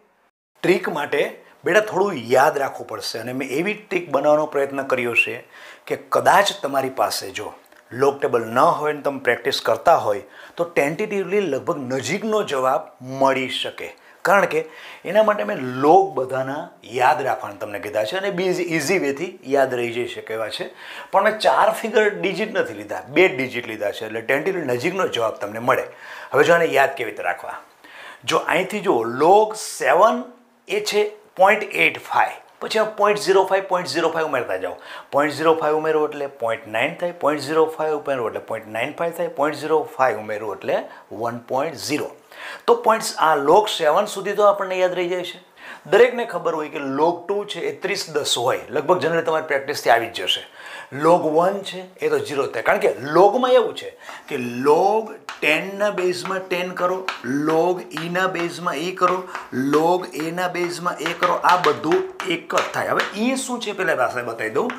Speaker 1: ટ્રીક માટે બેટા થોડું યાદ રાખવું પડશે. અને મેં એવી ટ્રીક બનાવવાનો પ્રયત્ન કર્યો છે કે કદાચ તમારી પાસે જો લોગ ટેબલ ન હોય ને તમે પ્રેક્ટિસ કરતા હોય તો ટેન્ટેટિવલી લગભગ નજીકનો જવાબ મળી શકે. કારણ કે એના માટે મેં લોગ બધાના યાદ રાખવાનું તમને કીધા છે અને બીજી ઇઝી વેથી યાદ રહી જઈ શકે એવા છે. પણ મેં ચાર ફિગર ડિજિટ નથી લીધા, બે ડિજિટ લીધા છે, એટલે ટેન્ટેટિવલી નજીકનો જવાબ તમને મળે. હવે જો આને યાદ કેવી રીતે રાખવા, જો અહીંથી જો લોગ સેવન એ છે પોઈન્ટ એટ ફાઈવ, પછી આ point zero five point zero five ઉમેરતા જાઓ. પોઈન્ટ ઝીરો ફાઈવ ઉમેરો એટલે પોઈન્ટ નાઇન થાય, પોઈન્ટ ઝીરો ફાઈવ ઉમેરો એટલે પોઈન્ટ નાઇન ફાઈવ થાય, પોઈન્ટ ઝીરો ફાઈવ ઉમેરો એટલે વન પોઈન્ટ ઝીરો. તો પોઈન્ટ આ લોગ સેવન સુધી તો આપણને યાદ રહી જાય છે. દરેકને ખબર હોય કે લોગ ટુ છે એ ત્રીસ દસ હોય, લગભગ જનરલી તમારી પ્રેક્ટિસથી આવી જ જશે. લોગ વન છે એ તો ઝીરો થાય, કારણ કે લોગમાં એવું છે કે લોગ ટેનના બેઝમાં ટેન કરો, લોગ ઈના બેઝમાં એ કરો, લોગ એના બેઝમાં એ કરો, આ બધું એક જ થાય. હવે ઈ શું છે પહેલાં પાસે બતાવી દઉં.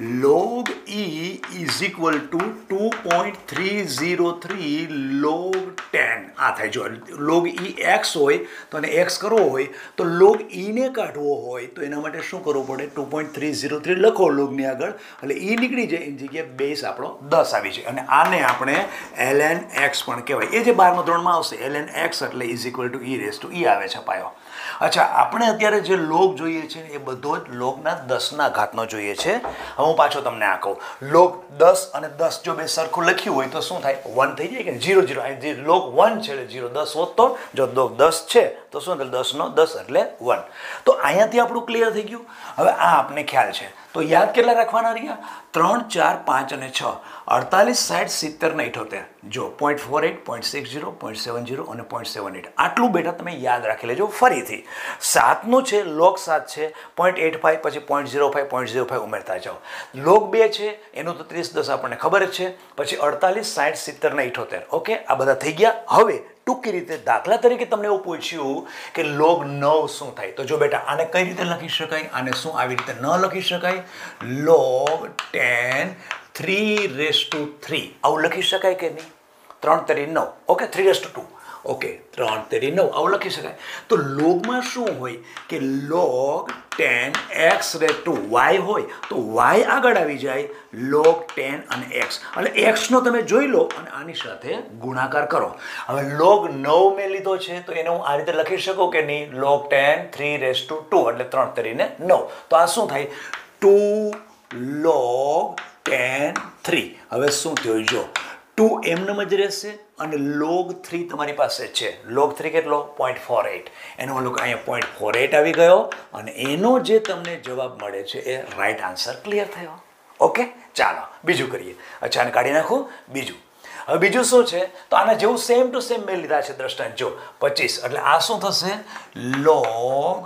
Speaker 1: Log e is equal to two point three zero three log ten. આ થાય. જો લોગ ઈ એક્સ હોય તો એને એક્સ કરવો હોય તો લોગ ઈને કાઢવો હોય તો એના માટે શું કરવું પડે, two point three zero three લખો લોગની આગળ, એટલે ઈ નીકળી જાય, એની જગ્યાએ બેઝ આપણો દસ આવી જાય. અને આને આપણે એલ એન એક્સ પણ કહેવાય. એ જે બારમા ધોરણમાં આવશે એલ એન એક્સ એટલે is equal to e raise to e આવે છે પાયો. અચ્છા, આપણે અત્યારે જે લોગ જોઈએ છે એ બધો જ લોગના દસના ઘાતનો જોઈએ છે. હવે હું પાછો તમને આ કહું, લોગ દસ અને દસ જો બે સરખું લખ્યું હોય તો શું થાય, વન થઈ જાય કે ઝીરો ઝીરો. જે લોગ વન છે એટલે ઝીરો, દસ હોત તો જો લોગ દસ છે તો શું થાય, દસનો દસ એટલે વન. તો અહીંયાથી આપણું ક્લિયર થઈ ગયું. હવે આ આપને ખ્યાલ છે તો યાદ કેટલા રાખવાના રહ્યા, ત્રણ, ચાર, પાંચ અને છ, અડતાલીસ, સાઠ, સિત્તેર ને ઇઠોતેર. જો point four eight, point six zero, point seven zero અને પોઈન્ટ સેવન એટ, આટલું બેટા તમે યાદ રાખી લેજો. ફરીથી સાતનું છે, લોગ સાત છે, પોઈન્ટ એટ ફાઈવ, પછી point zero five, point zero five ઉમેરતા જાઓ. લોગ બે છે એનું તો ત્રીસ દસ આપણને ખબર જ છે, પછી અડતાલીસ, સાઠ, સિત્તેર ને ઇઠોતેર. ઓકે, આ બધા થઈ ગયા. હવે ટૂંકી રીતે દાખલા તરીકે તમને એવું પૂછ્યું કે લોગ નવ શું થાય, તો જો બેટા આને કઈ રીતે લખી શકાય, આને શું આવી રીતે ન લખી શકાય, log ten three raise to three આવું લખી શકાય કે નહીં, ત્રણ તેરી નવ. Okay, three raise to two. Okay, ત્રણ તેરી નવ આવું લખી શકાય. તો લોગમાં શું હોય કે log ten x raise to y હોય તો વાય આગળ આવી જાય લોગ ટેન અને એક્સ, એટલે એક્સનો તમે જોઈ લો અને આની સાથે ગુણાકાર કરો. હવે લોગ નવ મેં લીધો છે તો એને હું આ રીતે લખી શકું કે નહીં, log ten three raise to two એટલે ત્રણ તરીને નવ. તો આ શું થાય, ટુ લોગ ટેન થ્રી. હવે શું થયું, જો ટુ એમનેમ જ રહેશે અને લોગ થ્રી તમારી પાસે છે. લોગ થ્રી કેટલો, પોઈન્ટ ફોર એટ. એનો મતલબ અહીંયા પોઈન્ટ ફોર એટ આવી ગયો અને એનો જે તમને જવાબ મળે છે એ રાઈટ આન્સર ક્લિયર થયો. ઓકે, ચાલો બીજું કરીએ. અચ્છા, આને કાઢી નાખું. બીજું, હવે બીજું શું છે તો આના જેવું સેમ ટુ સેમ મેં લીધા છે દ્રષ્ટાંત. જો પચીસ એટલે આ શું થશે, લોગ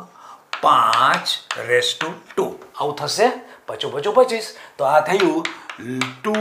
Speaker 1: પાંચ રેસ ટુ ટુ આવું થશે. પચું પચું પચીસ, તો આ થયું ટુ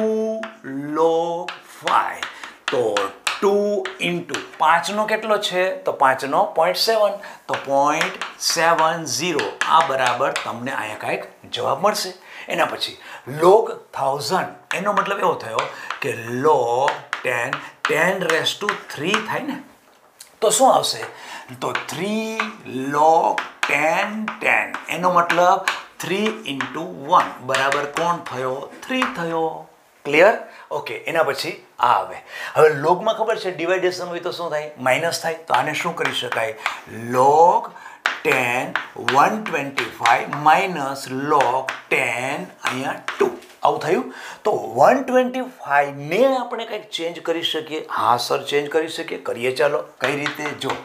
Speaker 1: લોગ ફાઈવ. તો ટુ ઇન્ટુ પાંચનો કેટલો છે તો પાંચનો પોઈન્ટ સેવન, તો પોઈન્ટ સેવન ઝીરો. આ બરાબર તમને અહીંયા કાંઈક જવાબ મળશે. એના પછી લોગ થાઉઝન્ડ, એનો મતલબ એવો થયો કે log ten ten raise to three થાય ને, તો શું આવશે, તો થ્રી લોગ ટેન ટેન. એનો મતલબ થ્રી ઇન્ટુ વન બરાબર કોણ થયો, થ્રી થયો. ક્લિયર? ઓકે, એના પછી આ આવે. હવે લોગમાં ખબર છે ડિવાઇડેશન હોય તો શું થાય, માઇનસ થાય. તો આને શું કરી શકાય, log ten one twenty five minus log ten અહીંયા ટુ આવું થયું. તો વન ટ્વેન્ટી ફાઈવને આપણે કંઈક ચેન્જ કરી શકીએ. હા સર, ચેન્જ કરી શકીએ. કરીએ ચાલો. કઈ રીતે, જો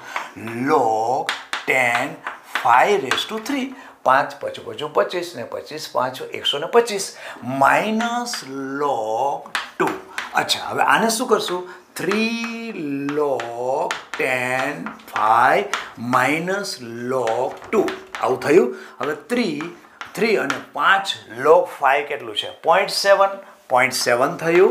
Speaker 1: log ten five raise to three, પાંચ પચું પચું પચીસ ને પચીસ પાંચ એકસો ને પચીસ માઇનસ લોગ ટુ. અચ્છા, હવે આને શું કરશું, three log ten five minus log two આવું થયું. હવે થ્રી થ્રી અને પાંચ લોગ ફાઈવ કેટલું છે, પોઈન્ટ સેવન. પોઈન્ટ સેવન થયું.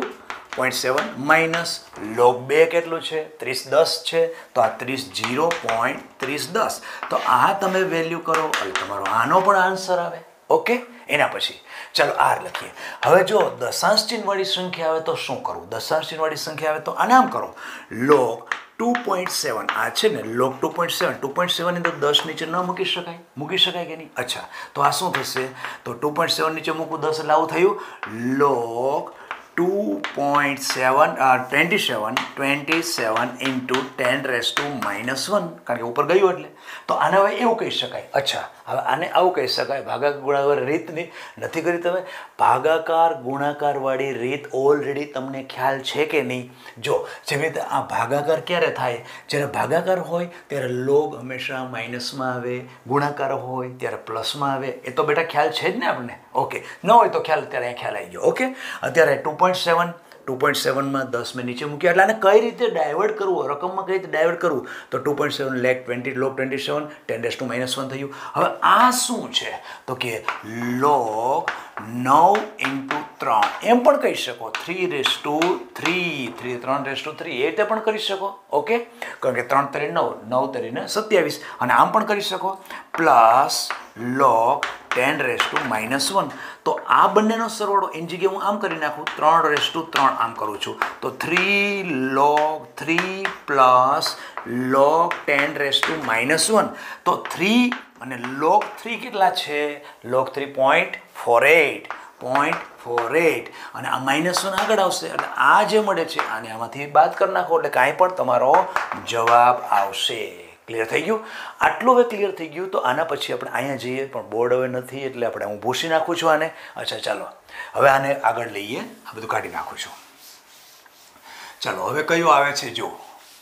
Speaker 1: પોઈન્ટ સેવન માઇનસ લોગ બે કેટલું છે ત્રીસ દસ છે તો આ ત્રીસ ઝીરો પોઈન્ટ ત્રીસ દસ તો આ તમે વેલ્યુ કરો એટલે તમારો આનો પણ આન્સર આવે ઓકે એના પછી ચાલો આર લખીએ હવે જો દશાંશ ચિહ્નવાળી સંખ્યા આવે તો શું કરવું દશાંશ ચિહ્નવાળી સંખ્યા આવે તો આને આમ કરો લોગ ટુ પોઈન્ટ સેવન આ છે ને log two point seven two point સેવનની અંદર દસ નીચે ન મૂકી શકાય મૂકી શકાય કે નહીં અચ્છા તો આ શું થશે તો ટુ પોઈન્ટ સેવન નીચે મૂકવું દસ એટલે આવું થયું log two point seven twenty seven twenty seven into ten raise to minus one કારણ કે ઉપર ગયું એટલે તો આને હવે એવું કહી શકાય અચ્છા હવે આને આવું કહી શકાય ભાગાકાર ગુણાકાર રીતની નથી કરી તમે ભાગાકાર ગુણાકારવાળી રીત ઓલરેડી તમને ખ્યાલ છે કે નહીં જો જેવી રીતે આ ભાગાકાર ક્યારે થાય જ્યારે ભાગાકાર હોય ત્યારે લોગ હંમેશા માઇનસમાં આવે ગુણાકાર હોય ત્યારે પ્લસમાં આવે એ તો બેટા ખ્યાલ છે જ ને આપણને ઓકે ન હોય તો ખ્યાલ અત્યારે ખ્યાલ આવી ગયો ઓકે અત્યારે two point seven two point સેવનમાં દસ મેં નીચે મૂક્યા એટલે આને કઈ રીતે ડાયવર્ટ કરવું રકમમાં કઈ રીતે ડાયવર્ટ કરવું તો ટુ પોઈન્ટ સેવન લેક twenty log twenty seven ten raise to minus one થયું હવે આ શું છે તો કે લોગ નવ ઇન્ટુ ત્રણ એમ પણ કહી શકો three raise to three three ત્રણ રેસ ટુ થ્રી એ રીતે પણ કરી શકો ઓકે કારણ કે ત્રણ તરી નવ નવ તરીને સત્યાવીસ અને આમ પણ કરી શકો plus log ten raise to minus one તો આ બંનેનો સરવાળો એની જગ્યાએ હું આમ કરી નાખું ત્રણ રેસ ટુ ત્રણ આમ કરું છું તો three log three plus log ten raise to minus one તો થ્રી અને લોગ થ્રી કેટલા છે log three point four eight point four eight અને આ માઇનસ વન આગળ આવશે એટલે આ જે મળે છે આને આમાંથી બાદ કરી નાખો એટલે કાંઈ પણ તમારો જવાબ આવશે ક્લિયર થઈ ગયું આટલું હવે ક્લિયર થઈ ગયું તો આના પછી આપણે અહીંયા જઈએ પણ બોર્ડ હવે નથી એટલે આપણે હું ભૂસી નાખું છું આને અચ્છા ચાલો હવે આને આગળ લઈએ આ બધું કાઢી નાખું છું ચાલો હવે કયું આવે છે જો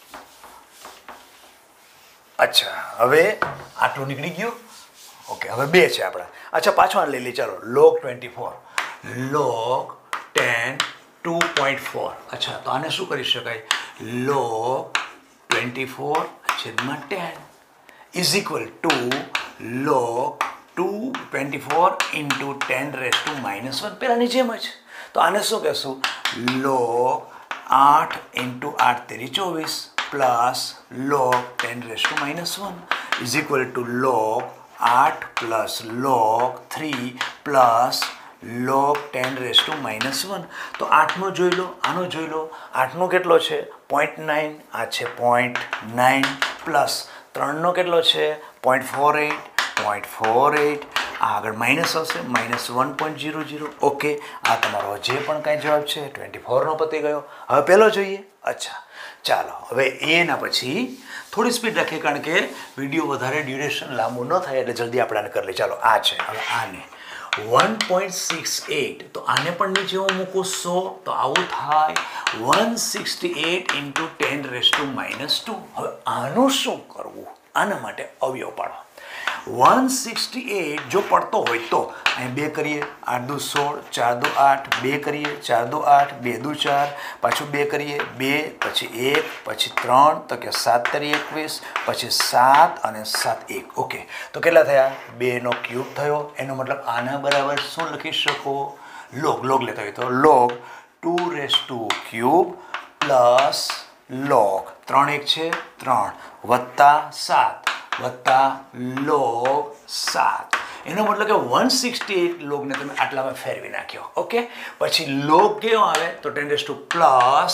Speaker 1: અચ્છા હવે આટલું નીકળી ગયું ઓકે હવે બે છે આપણા અચ્છા પાછું આને લઈ લઈએ ચાલો log twenty four log ten two point four અચ્છા તો આને શું કરી શકાય લોગ ટ્વેન્ટી ફોર છેદમાં ten is equal to log two twenty four into ten raise to minus one પહેલાંની જેમ જ તો આને શું કહેશું લોગ આઠ ઇન્ટુ આઠ તેરી ચોવીસ plus log ten raise to minus one is equal to log આઠ plus log three plus log ten raise to minus one તો આઠનો જોઈ લો આનો જોઈ લો આઠનો કેટલો છે પોઈન્ટ નાઇન આ છે પોઈન્ટ નાઇન પ્લસ ત્રણનો કેટલો છે point four eight point four eight આ આગળ માઇનસ આવશે minus one point zero zero okay આ તમારો જે પણ કાંઈ જવાબ છે ટ્વેન્ટી ફોરનો પતી ગયો હવે પહેલો જોઈએ અચ્છા ચાલો હવે એના પછી થોડી સ્પીડ રાખીએ કારણ કે વિડીયો વધારે ડ્યુરેશન લાંબુ ન થાય એટલે જલ્દી આપણે આને કરી લઈએ ચાલો આ છે હવે આને વન પોઈન્ટ સિક્સ એટ તો આને પણ નીચે હું મૂકું સો તો આવું થાય one sixty eight into ten raise to minus two હવે આનું શું કરવું આના માટે અવયવ પાડો વન સિક્સટી એટ જો પડતો હોય તો અહીં બે કરીએ આઠ દુ સોળ ચાર દુ આઠ બે કરીએ ચાર દુ આઠ બે દુ ચાર પાછું બે કરીએ બે પછી એક પછી ત્રણ તો કે સાત તરી એકવીસ પછી સાત અને સાત એક ઓકે તો કેટલા થયા બેનો ક્યુબ થયો એનો મતલબ આના બરાબર શું લખી શકો લોગ લોગ લેતા હોય તો log two raise to cube plus log ત્રણ એક છે ત્રણ વત્તા સાત વત્તા લોગ સાત એનો મતલબ કે વન સિક્સટી એટ લોગને તમે આટલામાં ફેરવી નાખ્યો ઓકે પછી લોગ કેવો આવે તો ten raise to plus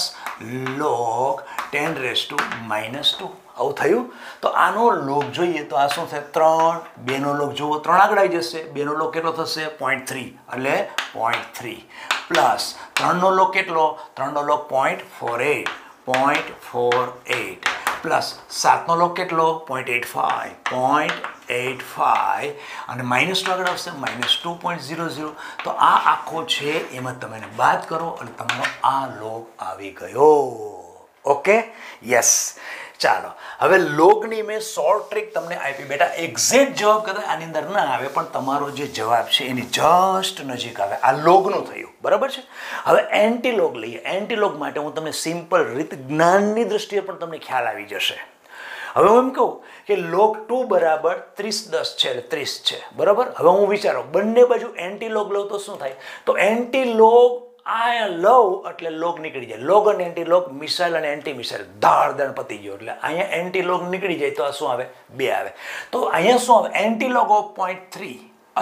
Speaker 1: log ten raise to minus two આવું થયું તો આનો લોગ જોઈએ તો આ શું થાય ત્રણ બેનો લોગ જુઓ ત્રણ આગળ આવી જશે બેનો લોગ કેટલો થશે પોઈન્ટ થ્રી એટલે પોઈન્ટ થ્રી પ્લસ ત્રણનો લોગ કેટલો ત્રણનો log point four eight point four eight plus સાતનો લોગ કેટલો point eight five point eight five અને માઇનસ ટુ આગળ આવશે minus two point zero zero તો આ આખો છે એમાં તમે એને બાદ કરો અને તમારો આ લોગ આવી ગયો ઓકે યસ ચાલો હવે લોગની મેં શોર્ટ ટ્રીક તમને આપી બેટા એક્ઝેક્ટ જવાબ કદાચ આની અંદર ના આવે પણ તમારો જે જવાબ છે એની જસ્ટ નજીક આવે આ લોગનું થયું બરાબર છે હવે એન્ટી લોગ લઈએ એન્ટી લોગ માટે હું તમને સિમ્પલ રીત જ્ઞાનની દ્રષ્ટિએ પણ તમને ખ્યાલ આવી જશે હવે હું એમ કહું કે લોગ ટુ બરાબર ત્રીસ દસ છે એટલે ત્રીસ છે બરાબર હવે હું વિચારો બંને બાજુ એન્ટી લોગ લઉં તો શું થાય તો એન્ટી લોગ આ લવ એટલે લોગ નીકળી જાય, લોગ અને એન્ટી લોગ, મિસાઇલ અને એન્ટી મિસાઇલ ધાડ ધાડ પતી ગયો. એટલે અહીંયા એન્ટી લોગ નીકળી જાય તો આ શું આવે? બે આવે. તો અહીંયા શું આવે? Antilog of point three.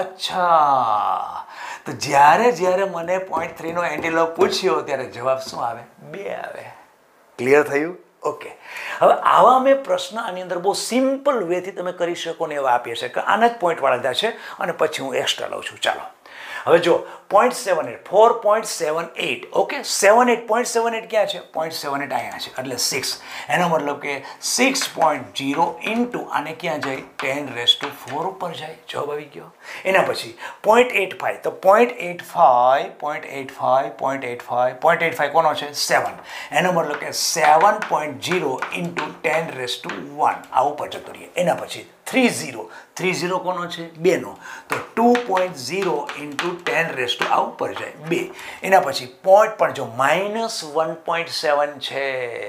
Speaker 1: અચ્છા, તો જ્યારે જ્યારે મને પોઈન્ટ થ્રીનો એન્ટી લોગ પૂછ્યો ત્યારે જવાબ શું આવે? બે આવે. ક્લિયર થયું? ઓકે. હવે આવા મેં પ્રશ્ન આની અંદર બહુ સિમ્પલ વેથી તમે કરી શકો ને એવા આપીએ છે કે આના જ પોઈન્ટવાળા છે અને પછી હું એક્સ્ટ્રા લઉં છું. ચાલો હવે જો point seven eight four point seven eight okay seven eight point seven eight ક્યાં છે? પોઈન્ટ સેવન એટ અહીંયા છે એટલે સિક્સ. એનો મતલબ કે સિક્સ પોઈન્ટ ઝીરો ઇન્ટુ આને ક્યાં જાય? ટેન રેસ ટુ ફોર ઉપર જાય. જવાબ આવી ગયો. એના પછી પોઈન્ટ એટ ફાઈવ તો point eight five point eight five point eight five point eight five કોનો છે? સેવન. એનો મતલબ કે seven point zero into ten raise to one આ ઉપર જતો રહીએ. એના પછી થ્રી ઝીરો થ્રી ઝીરો કોનો છે? બેનો. તો two point zero into ten raise to આ ઉપર જાય બે. એના પછી પોઈન્ટ પણ જો માઇનસ વન પોઈન્ટ સેવન છે.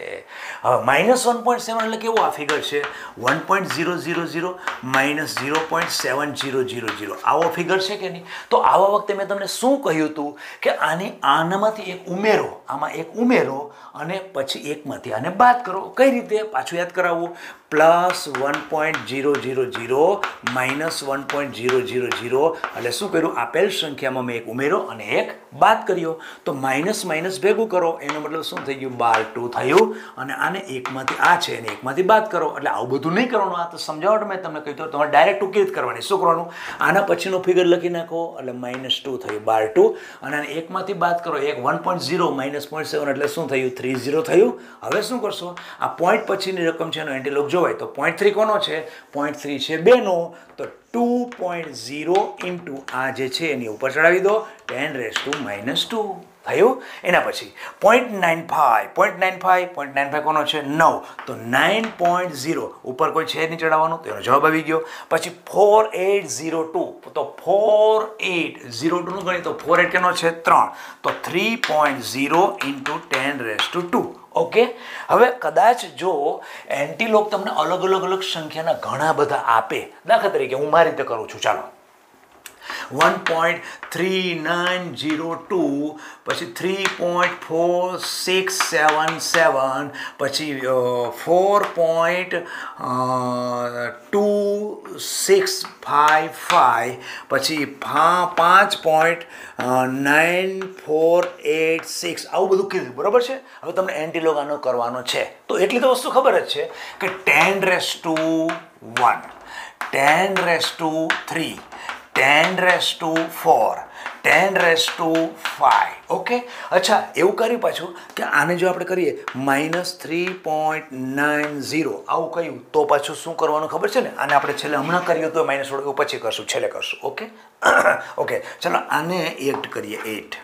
Speaker 1: હવે માઇનસ વન પોઈન્ટ સેવન એટલે કેવું આ ફિગર છે? One point zero zero zero minus zero point seven zero zero zero આવો ફિગર છે કે નહીં? તો આવા વખતે મેં તમને શું કહ્યું હતું કે આની આનામાંથી એક ઉમેરો, આમાં એક ઉમેરો અને પછી એકમાંથી આને બાદ કરો. કઈ રીતે? પાછું યાદ કરાવવું. Plus one point zero zero zero minus one point zero zero zero એટલે શું કર્યું? આપેલ સંખ્યામાં મેં એક ઉમેરો અને એક બાદ કર્યો. તો માઇનસ માઇનસ ભેગું કરો એનો મતલબ શું થઈ ગયું? બાર ટુ થયું. અને આને એકમાંથી આ છે અને એકમાંથી બાદ કરો. એટલે આવું બધું નહીં કરવાનું. આ તો સમજાવટ મેં તમને કહ્યું તમારે ડાયરેક્ટ ઉકેલ કરવાની. શું કરવાનું? આના પછીનો ફિગર લખી નાખો એટલે માઇનસ ટુ થયું, બાર ટુ. અને આને એકમાંથી બાદ કરો. એક one point zero minus point seven એટલે શું થયું? થ્રી ઝીરો થયું. હવે શું કરશો? આ પોઈન્ટ પછીની રકમ છે એનો એન્ટીલોગ જોવાય તો પોઈન્ટ થ્રી કોનો છે? પોઈન્ટ થ્રી છે બેનો. તો ટુ પોઈન્ટ ઝીરો ઇન્ટુ આ જે છે એની ઉપર ચડાવી દો ten raise to minus two થયું. એના પછી point nine five point nine five point nine five કોનો છે? નવ. તો નાઇન પોઈન્ટ ઝીરો ઉપર કોઈ છે નહીં ચડાવવાનું તો એનો જવાબ આવી ગયો. પછી ફોર એટ ઝીરો ટુ તો ફોર એટ ઝીરો ટુનું ગણીએ તો ફોર એટ કેનો છે? ત્રણ. તો three point zero into ten raise to two. Okay. હવે કદાચ જો એન્ટીલોગ તમને અલગ અલગ અલગ સંખ્યાના ઘણા બધા આપે, દાખલા તરીકે હું મારી રીતે કરું છું. ચાલો one point three nine zero two પછી three point four six seven seven પછી four point two six five five પછી પાંચ point nine four eight six આવું બધું કીધું. બરાબર છે? હવે તમને એન્ટીલોગ આનો કરવાનો છે તો એટલી તો વસ્તુ ખબર જ છે કે ten raise to one ten raise to three ten raise to four ten raise to five. Okay. અચ્છા એવું કર્યું પાછું કે આને જો આપણે કરીએ minus three point nine zero આવું કહ્યું તો પાછું શું કરવાનું ખબર છે ને? આને આપણે છેલ્લે હમણાં કર્યું તો માઇનસ થોડું પછી કરશું, છેલ્લે કરશું. ઓકે ઓકે ચાલો આને એટ કરીએ એટ.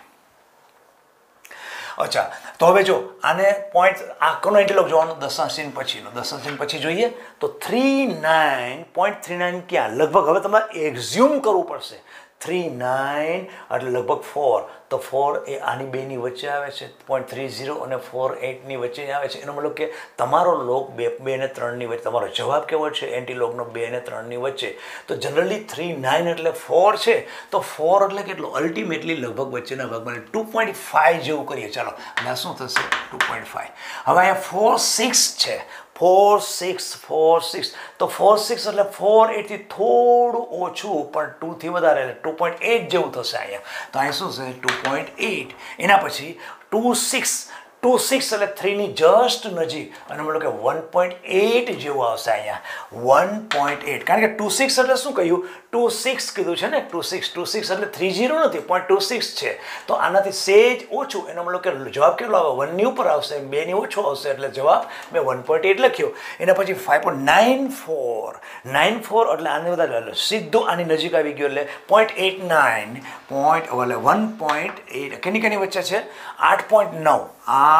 Speaker 1: અચ્છા તો હવે જો આને પોઈન્ટ આ કોનો એન્ટીલોગ જોવાનું? દશાંશિન પછીનો. દશાંશિન પછી જોઈએ તો three nine point three nine ક્યાં? લગભગ હવે તમારે એક્ઝ્યુમ કરવું પડશે. થ્રી નાઇન એટલે લગભગ ફોર. તો ફોર એ આની બેની વચ્ચે આવે છે. પોઈન્ટ થ્રી ઝીરો અને ફોર એટની વચ્ચે આવે છે. એનો મતલબ કે તમારો લોગ બે બે ને ત્રણની વચ્ચે, તમારો જવાબ કેવો છે? એન્ટીલોગનો બે ને ત્રણની વચ્ચે. તો જનરલી થ્રી નાઇન એટલે ફોર છે. તો ફોર એટલે કેટલો? અલ્ટિમેટલી લગભગ વચ્ચેના ભાગમાં ટુ પોઈન્ટ ફાઈવ જેવું કરીએ. ચાલો આ શું થશે? Two point five. હવે અહીંયા ફોર સિક્સ છે. ફોર સિક્સ ફોર સિક્સ તો ફોર સિક્સ એટલે ફોર એટથી થોડું ઓછું પણ ટુથી વધારે એટલે ટુ પોઈન્ટ એટ જેવું થશે અહીંયા. તો અહીંયા શું છે? Two point eight. એના પછી ટુ સિક્સ ટુ સિક્સ એટલે થ્રીની જસ્ટ નજીક અને મતલબ કે વન પોઈન્ટ એટ જેવું આવશે અહીંયા. વન પોઈન્ટ એટ કારણ કે ટુ સિક્સ એટલે શું કહ્યું? ટુ સિક્સ કીધું છે ને? ટુ સિક્સ ટુ સિક્સ એટલે થ્રી ઝીરો નથી, પોઈન્ટ ટુ સિક્સ છે. તો આનાથી સેજ ઓછું એનો મતલબ કે જવાબ કેટલો આવે? વનની ઉપર આવશે, બેની ઓછો આવશે એટલે જવાબ મેં વન પોઈન્ટ એટ લખ્યો. એના પછી five point nine four nine four એટલે આને વધારે સીધું આની નજીક આવી ગયો એટલે પોઈન્ટ એટ નાઇન પોઈન્ટ એટલે વન પોઈન્ટ એટ કેની કેની વચ્ચે છે? આઠ પોઈન્ટ નવ આઠ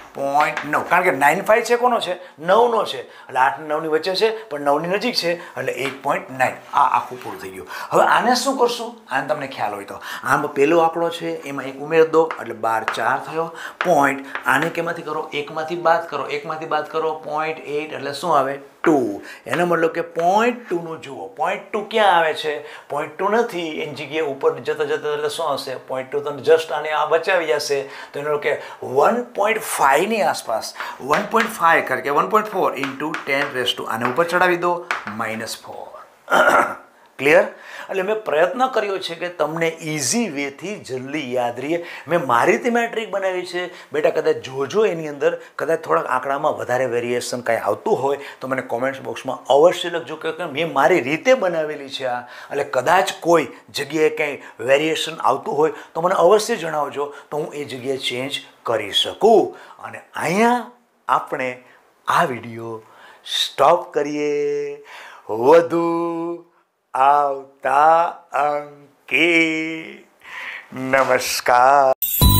Speaker 1: પોઈન્ટ નવ, કારણ કે નાઇન ફાઈવ છે કોનો છે, નવનો છે, એટલે આઠ નવની વચ્ચે છે પણ નવની નજીક છે એટલે એટ પોઈન્ટ નાઇન. આ આખું પૂરું થઈ ગયું. હવે આને શું કરશું, આને તમને ખ્યાલ હોય તો આમ પેલો આંકડો છે એમાં એક ઉમેર દો એટલે બાર ચાર થયો પોઈન્ટ. આને કેમાંથી કરો, એકમાંથી બાદ કરો, એકમાંથી બાદ કરો પોઈન્ટ એટ એટલે શું આવે, ટુ. એનો મતલબ કે પોઈન્ટ ટુનું જુઓ, પોઈન્ટ ટુ ક્યાં આવે છે, પોઈન્ટ ટુ નથી એની જગ્યાએ ઉપર જતા જતા એટલે શું હશે, પોઈન્ટ ટુ તો જસ્ટ આને આ બચાવી જશે તો એનો કે વન પોઈન્ટ ફાઈવની આસપાસ, વન પોઈન્ટ ફાઈવ કારણ કે one point four into ten raise to આને ઉપર ચડાવી દો માઇનસ ફોર. ક્લિયર? એટલે મેં પ્રયત્ન કર્યો છે કે તમને ઇઝી વેથી જલ્દી યાદ રહીએ. મેં મારી રીતે મેં ટ્રીક બનાવી છે. બેટા કદાચ જોજો એની અંદર કદાચ થોડાક આંકડામાં વધારે વેરિએશન કાંઈ આવતું હોય તો મને કોમેન્ટ બોક્સમાં અવશ્ય લખજો કે મેં મારી રીતે બનાવેલી છે આ. એટલે કદાચ કોઈ જગ્યાએ કંઈ વેરિએશન આવતું હોય તો મને અવશ્ય જણાવજો તો હું એ જગ્યાએ ચેન્જ કરી શકું. અને અહીંયા આપણે આ વિડીયો સ્ટોપ કરીએ. વધુ આવતા અંકે નમસ્કાર.